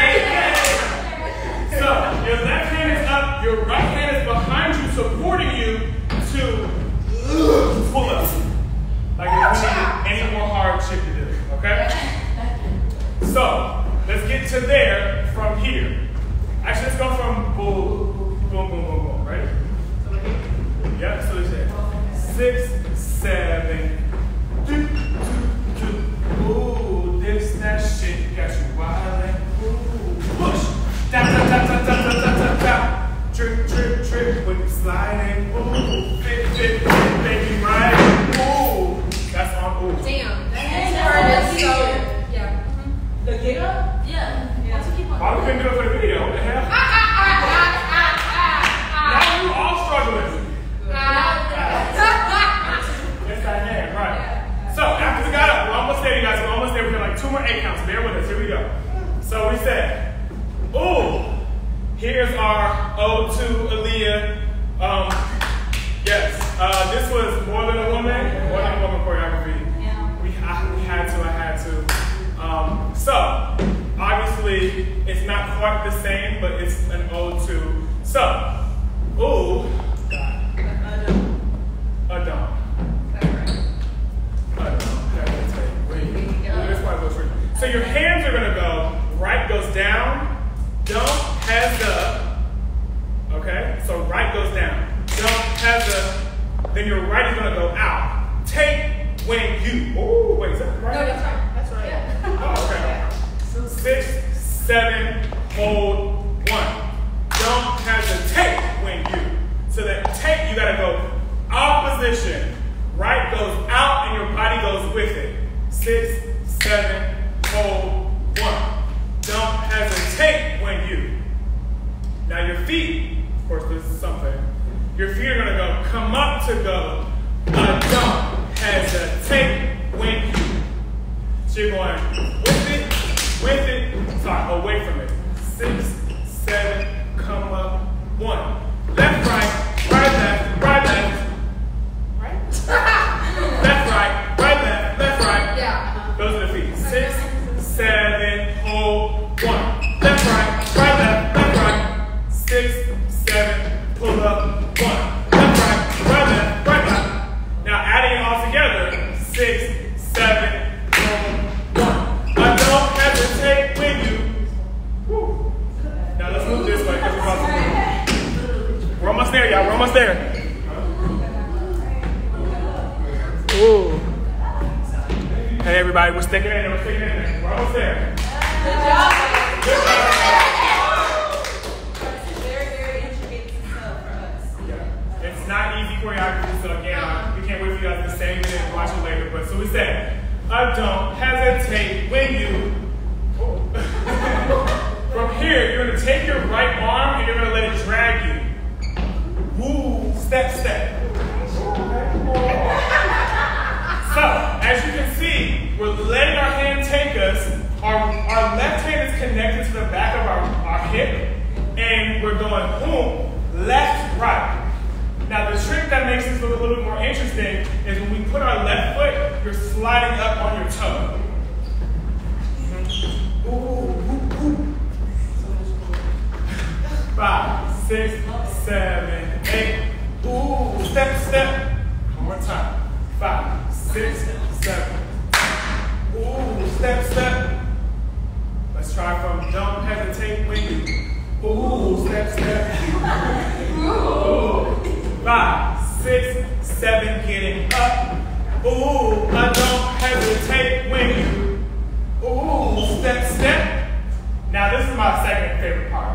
So your left hand is up, your right hand is behind you, supporting you to pull up. Like if you need any more hardship to do, okay? So, let's get to there from here. Actually, let's go from boom, boom, boom, boom, boom, right? Yep, so let's say six, seven, two, two, two. Ooh, this, that shit got you wildin'. Ooh, push. Down, down, down, down, down, down, down, down. Trip, trip, trip when you sliding. Ooh, fit, fit, fit, baby, right? Ooh, that's on ooh. Damn, that part is so, yeah. Mm-hmm. The get up? Yeah. yeah. Why keep on Why we couldn't do it for the video? What the hell? Ah, ah, ah, ah, ah, ah. Now you all struggling. Ah, Yes, I am, right. Yeah. So, after we got up, we're almost there, you guys. We're almost there. We got like two more eight counts. Bear with us. Here we go. So, we said, ooh. Here's our ode to Aaliyah. Um, yes, uh, this was More Than a Woman, More Than a Woman choreography. Yeah. We, I, we had to, I had to. Um, so, obviously, it's not quite the same, but it's an ode to. So, ooh, God. Adon. Adon. So your hands are gonna go, right goes down, dump, has up, okay? So right goes down, dump, has up, then your right is gonna go out. Take when you, oh, wait, is that right? No, that's right. That's right. Yeah. Oh, okay. So six, seven, hold, one. Dump, has a take when you. So that take, you gotta go opposition. Right goes out and your body goes with it. Six, seven, hold, one. Dump has a take when you. Now your feet, of course this is something, your feet are gonna go come up to go. A dump has a take when you. So you're going with it, with it, sorry, away from it. Six, seven, come up, one. Left, right, right, left, right, left. Left, right, right, left, left, right. Yeah. Those are the feet. Six, seven, hold, one. Left, right, right, left, left, right. Six, seven, pull up, one. Left, right, right, left, right, left. Now adding it all together, six, seven, hold, one. I don't hesitate when you. Woo. Now let's move this way because we're about to move. We're almost there, y'all. We're almost there. Ooh. Hey, everybody. everybody. We're sticking in there. We're sticking in there. We're almost there. Good job. Good job. This is very, very intricate stuff for us. Yeah. It's not easy choreography, so again, uh, we can't wait for you guys to sing it and watch it later. But so we said, I don't hesitate when you. From here, you're gonna take your right arm and you're gonna let it drag you. Woo, step, step. So, as you can see, we're letting our hand take us. Our, our left hand is connected to the back of our, our hip, and we're going boom, left, right. Now, the trick that makes this look a little bit more interesting is when we put our left foot, you're sliding up on your toe. Mm-hmm. Ooh, ooh, ooh. Five, six, seven, eight. Ooh, step, step. One more time. Five, six, seven. Ooh, step, step. Let's try from don't hesitate when you. Ooh, step, step. Ooh. Five, six, seven, getting up. Ooh, I don't hesitate when you. Ooh, step, step. Now this is my second favorite part.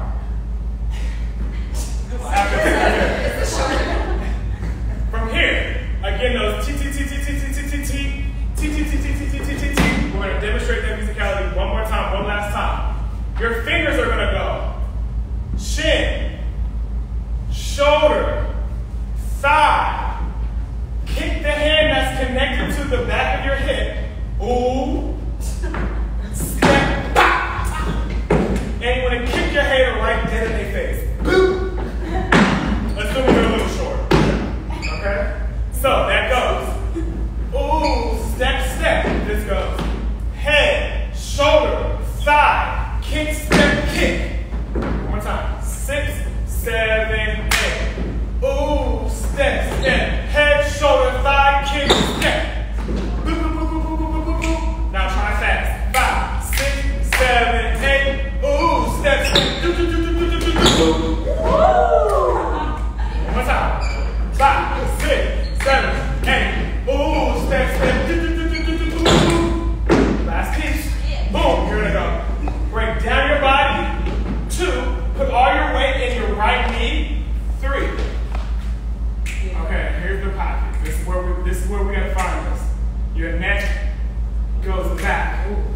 From here, again, those T T T T T T T T T T T T T T T T T T. We're gonna demonstrate that musicality one more time, one last time. Your fingers are gonna go chin, shoulder, thigh. Kick the hand that's connected to the back of your hip. Ooh, step back. And you wanna kick your head right dead in their face. Boop. Let's do it a little short. Okay? So that goes. Ooh, step, step. This goes. Head, shoulder, thigh, kick, step, kick. One more time. Six, seven, eight. Ooh, step, step. Head, shoulder, thigh, kick, step. Boop, boop, boop, boop, boop, boop, boop, boop. Now try fast. Five, six, seven, eight. Ooh, step, step. Do, do, do, do, do, do, do, do. One more time. Five, six, seven, eight. Ooh, step, step. Do, do, do, do, do, do, do, do. Last piece. Boom. You're gonna go. Break down your body. Two. Put all your weight in your right knee. Three. Okay. Here's the pocket. This is where we. This is where we gotta find this. Your neck goes back. Ooh.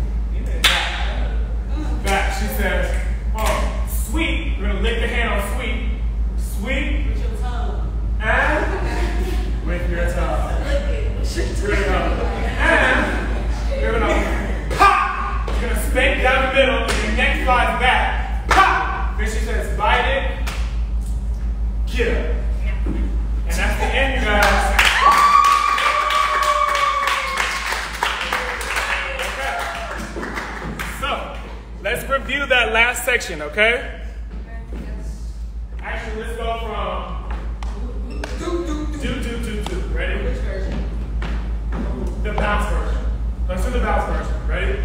Back. Back. She says, "Oh, sweet." You're gonna lick the hand on sweet. Sweet. With your tongue. And with your tongue. Lick it. You're gonna go. And you're gonna pop. You're gonna spank down the middle, and your neck flies back. Pop. Then she says, bite it. Get up. And that's the end, you guys. Okay. So let's review that last section, okay? Actually, let's go from do, do, do, do, do, do. Ready? Which version? The bounce version. Let's do the bounce version. Ready?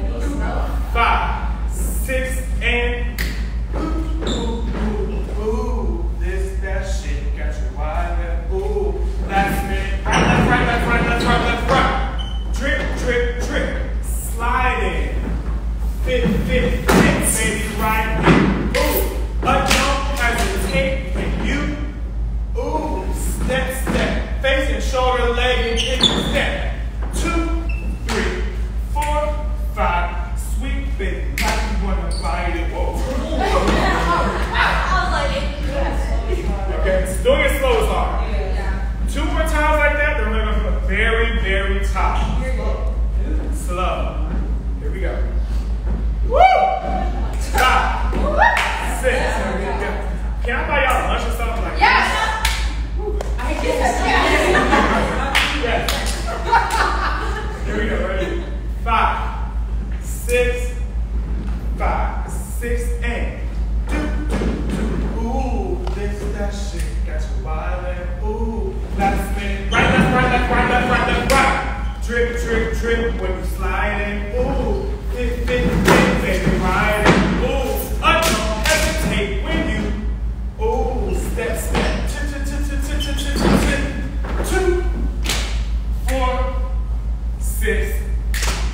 Five, six, and ooh, ooh, ooh. This, that shit got you wild. Ooh, last minute. Right, left, right, left, right, left, right, left, right. Drip, drip, drip. Sliding. Fit, fit, fit, baby, right in. Ooh, a jump hesitate when you. Ooh, step, step. Face and shoulder, leg, and kick, step. Two, three, four, five. Sweet, baby, like you wanna bite it. Whoa. I was like, Okay, so doing it slow is hard. Two more times like that, then we're gonna go from the very, very top. Slow. Here we go. Woo! Five, six, seven, eight. Can I buy y'all lunch or something like Yes! that? I guess yes. Yes. Here we go, ready? Five, six, five, six, and do, do, do. Ooh, this, that shit got you wildin'. Ooh, last minute. Right, left, right, left, right, left, right, left, right. Drip, drip, drip when you slide in. Ooh, fit, fit, fit, baby, riding. Ooh, I don't hesitate when you. Ooh, step, step, ch ch ch ch ch ch ch ch. Two, four, six,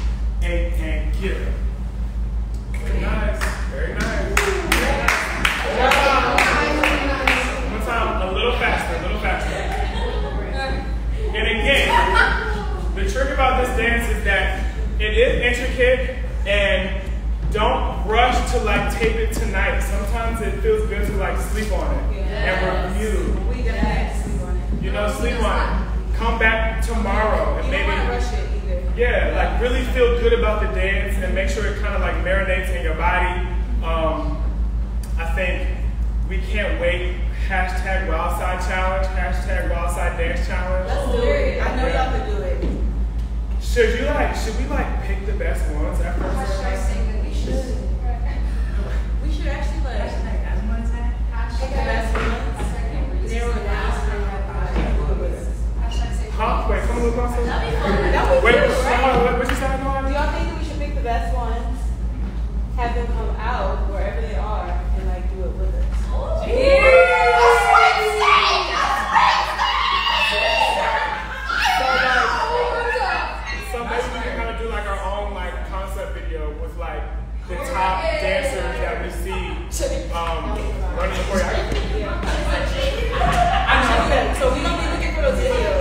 it is intricate, and don't rush to like tape it tonight. Sometimes it feels good to like sleep on it Yes. and review. We gotta have to sleep on it. You know, sleep on it. Come back tomorrow and You don't want to maybe, rush it either. yeah, like really feel good about the dance and make sure it kind of like marinates in your body. Um, I think we can't wait. Hashtag Wildside Challenge. Hashtag Wildside Dance Challenge. Let's do it. I know y'all can do it. Should you like? Should we like pick the best ones after? Hashtag saying that we should. We should actually like Hashtag as one time. pick the best ones, narrow it down, and do it with us. Hashtag say. Huh? Wait, come look on. That'd be fun. That would be Wait, good, what, right? what, what you saying, Do Noah? y'all think that we should pick the best ones, have them come out wherever they are, and like do it with us? So maybe we can kind of do like our own like concept video with like the top dancers that we see um, running the choreography. Yeah. So we don't be looking for those videos.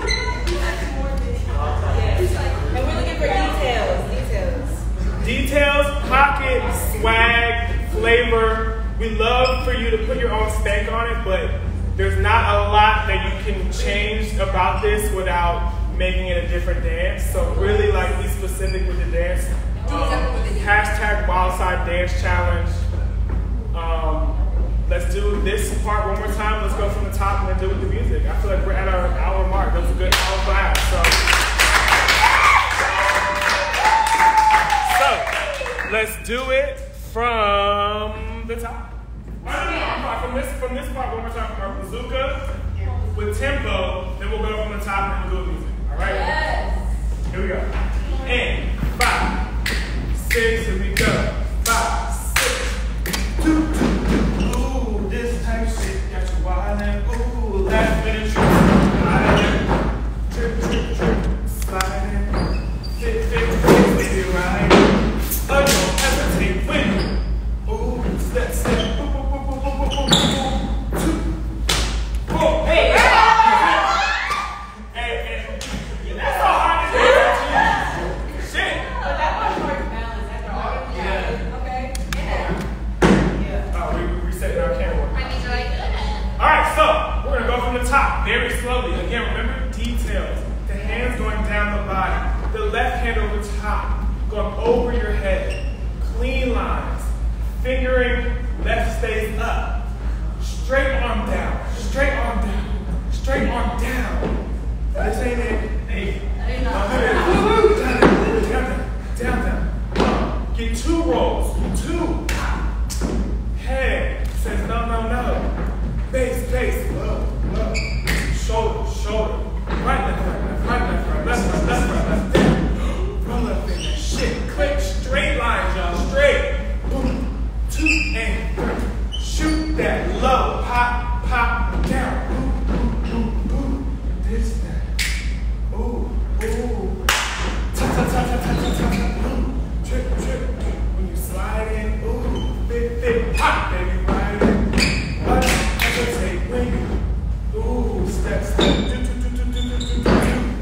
Yeah. And we're looking for details. Details. Details, pocket, swag, flavor. We love for you to put your own stank on it, but there's not a lot that you can change about this without making it a different dance. So really like be specific with the dance. Um, hashtag Wildside Dance Challenge. Um, let's do this part one more time. Let's go from the top and then do it with the music. I feel like we're at our hour mark. That was a good hour class. So, so let's do it from the top. No, no, no, from this from this part one more time. Our bazooka with tempo. Then we'll go from the top and then we'll do the music. All right. Yes. Here we go. And five, six, here we go. Five, six, two, two, ooh, this type shit got you wildin'. Ooh, last minute trick, sliding, trip, trip, trip, sliding, fit, fit, fit, baby, right. Oh, don't hesitate, win. Ooh, step, step, boop, boop, boop, boop, boop, boop, boop, boop, two, four, hey. Top very slowly. Again, remember details. The hands going down the body. The left hand over top, going over your head. Clean lines. Fingering left stays up. Straight arm down. Straight arm down. Straight arm down. This ain't it. Hey. Down, down, down, down. Get two rolls. Two. Head says no, no, no. Base, base. Low. Shoulder, shoulder, right, left, right, left, right, left, right, left, right, left, right, left, down. Roll up in that shit. Click straight lines, y'all. Straight. Boom. Two and three. Shoot that low. Pop, pop, down. Boom, boom, boom, boom. This, that. Ooh, ooh. Ta ta ta ta ta ta ta ta. Boom. Trip, trip. When you slide in, ooh, fit, fit, pop, baby, right in. What? I can say when you. Ooh, step, step, do, do, do, do, do, do, do, do.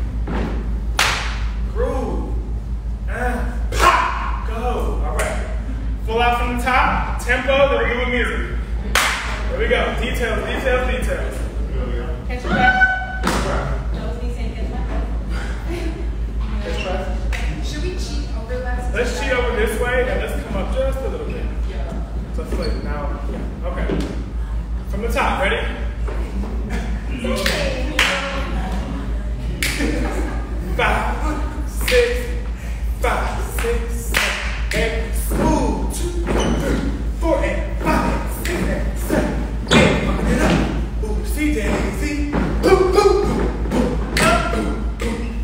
Groove. And pop. Go. All right. Full out from the top. Tempo, then we do with music. There we go. Details, details, details. Catch your breath. That was me saying catch my breath. Catch breath. Should we cheat over last? Let's cheat over this way and let's come up just a little bit. So it's like now. Okay. From the top. Ready? Five, six, five, six, seven, eight, smooth, two, three, four, and five, six, and seven, eight, fuck it up. Ooh, see Daisy, boom, boom, boom, boom, up, boom, boom,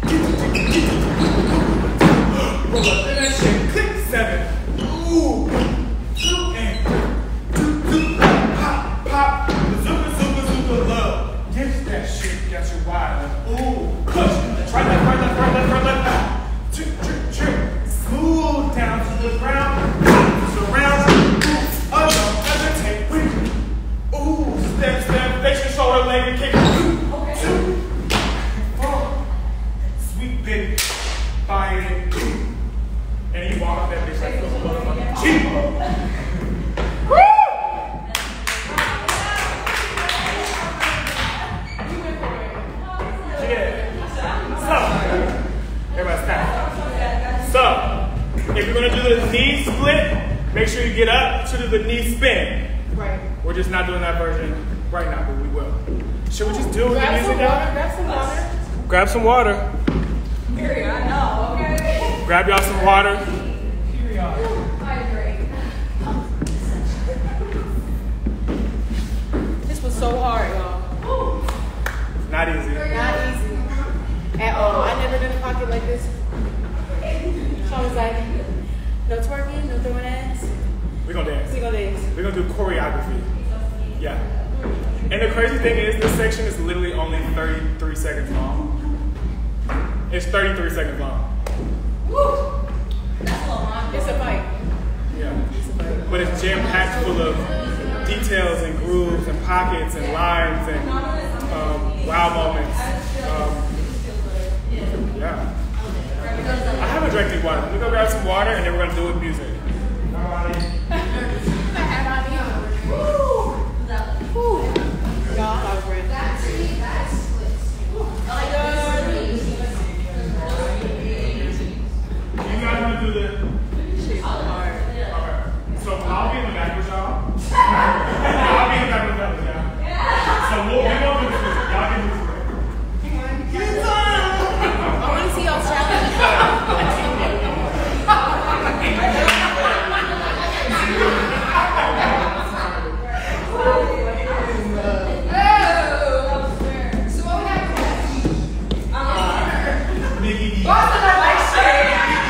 roll up in that shit, click seven, ooh, two, and two, two, pop, pop, bazooka, zooka, zooka, love. Yes, that shit got you wild. Ooh, push. Right left, right left, right left, right left. Trick, trick, trick. Smooth down to the ground. Surround. Ooh, oh, don't hesitate. Wait. Ooh, step, step. Face your shoulder, leg, and kick. Two, okay. Two, four. Sweet baby. Fire it. you're gonna do the knee split, make sure you get up to do the knee spin. Right. We're just not doing that version right now, but we will. Should we just do it with the Grab music some water. down? Grab some water. Grab some water. Period. I know. Okay. Grab y'all some water. Hydrate. This was so hard, y'all. Not easy. Not easy at all. I never done a pocket like this. Sean was like, no twerking, no throwing ass. We're gonna dance. We gonna dance. We're gonna do choreography. Yeah. And the crazy thing is, this section is literally only thirty-three seconds long. It's thirty-three seconds long. Woo! That's a lot. It's a fight. Yeah. But it's jam-packed full of details and grooves and pockets and lines and um, wow moments. Um, yeah. I haven't drank any water. Let me go grab some water and then we're gonna do it with music. Y'all, I was ready. You guys wanna do the Shit, hard. okay. So I'll be in the back with y'all. I'll be in the back with y'all. Yeah. So we'll, we won't do this with y'all. Y'all can do this with I want to see y'all challenge. So what we have next? Mickey D. Boston, I like shit.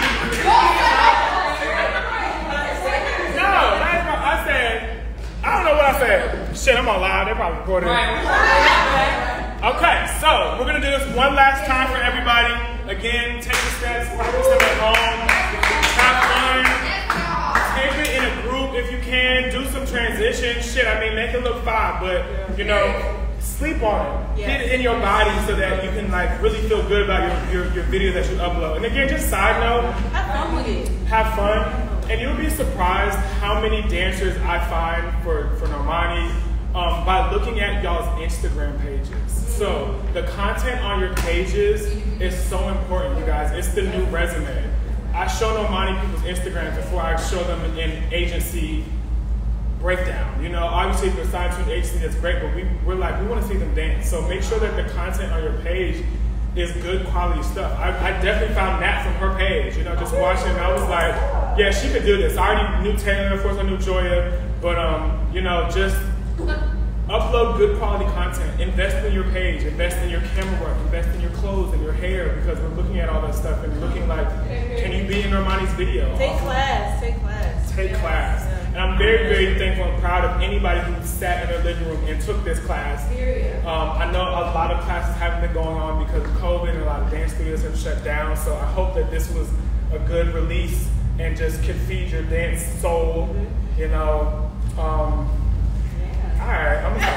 No, that's what I said. I don't know what I said. Shit, I'm on live. They're probably recording. Okay, so we're gonna do this one last time for everybody. Again, take the steps, practice them at home. Have fun. Tape it in a group if you can. Do some transition. Shit, I mean, make it look fine, but you know, sleep on it. Yes. Get it in your body so that you can like really feel good about your, your, your video that you upload. And again, just side note, Have fun with it. have fun. And you'll be surprised how many dancers I find for, for Normani um, by looking at y'all's Instagram pages. So the content on your pages is so important, you guys. It's the new resume. I show Normani people's Instagrams before I show them an agency breakdown. You know, obviously if you're signed to an agency, that's great, but we, we're like, we want to see them dance. So make sure that the content on your page is good quality stuff. I, I definitely found Nat from her page, you know, just watching, I was like, yeah, she could do this. I already knew Taylor, of course I knew Joya, but um, you know, just upload good quality content. Invest in your page, invest in your camera work, invest in your clothes and your hair, because we're looking at all that stuff and looking like, can you be in Normani's video? Take class. Take class. Take Yes. class. Yeah. And I'm very, very thankful and proud of anybody who sat in their living room and took this class. Um, I know a lot of classes haven't been going on because of COVID and a lot of dance studios have shut down. So I hope that this was a good release and just can feed your dance soul, you know. Um, all right, I'm gonna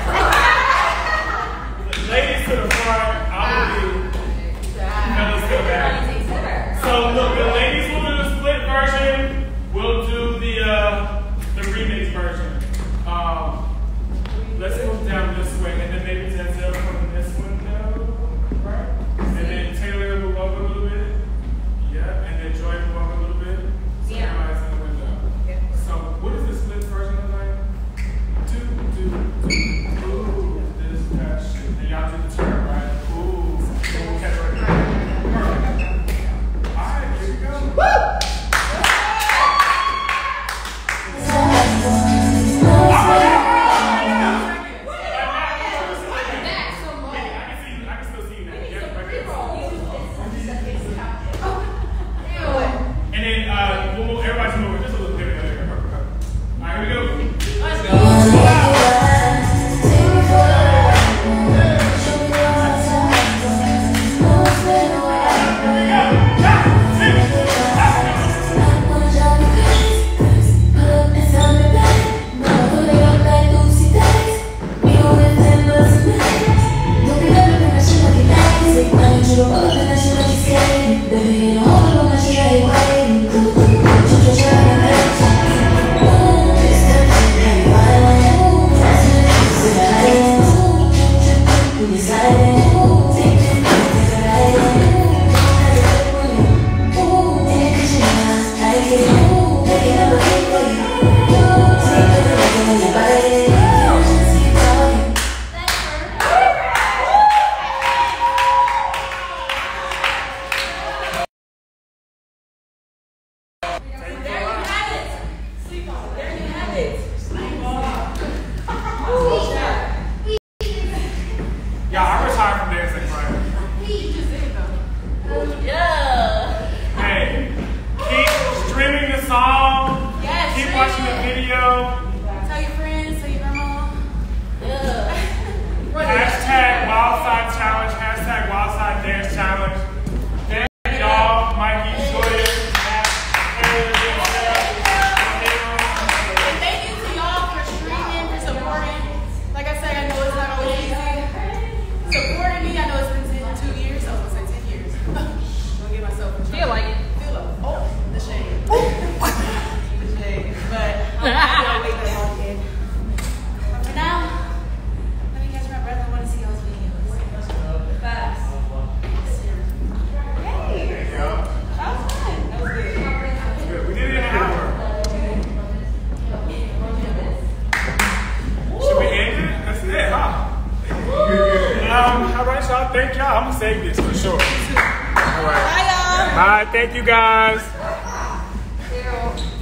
ladies to the front, I'll do fellas to the back. So look, the ladies will do the split version. We'll do the uh, the remix version. Um, let's move down this way, and then maybe Denzel from this window, right? And then Taylor will walk a little bit. Yeah, and then Joy will walk a little bit. So Yeah. everybody's in the window. So what does the split version look like? Two, two, two. Ooh, this, that shit. And y'all do the turn, right? Ooh. Okay, right. Perfect. All right, here we go. Woo! And then uh, we'll move, everybody's moving just a little bit. All right, here we go. Let's go. Yeah. Dance Challenge. Thank y'all, Mikey, Joya, Matt, Aaron, And thank you to y'all for streaming, for supporting. Like I said, I know it's not always easy. Supporting me, I know it's been ten, two years. I was gonna say ten years. I'm gonna give myself a Feel like it. Feel like, oh, the shame. The shame. But I'm gonna wait that long again. But for now, let me catch my breath. I want to see y'all's videos. Fast. Hey. There you go. That was fun. That was good. Good. We did it in an hour. Should we end it? That's it, huh? Um, all right, y'all. Thank y'all. I'm gonna save this for sure. All right. Bye, y'all. Bye. Thank you, guys. Zero.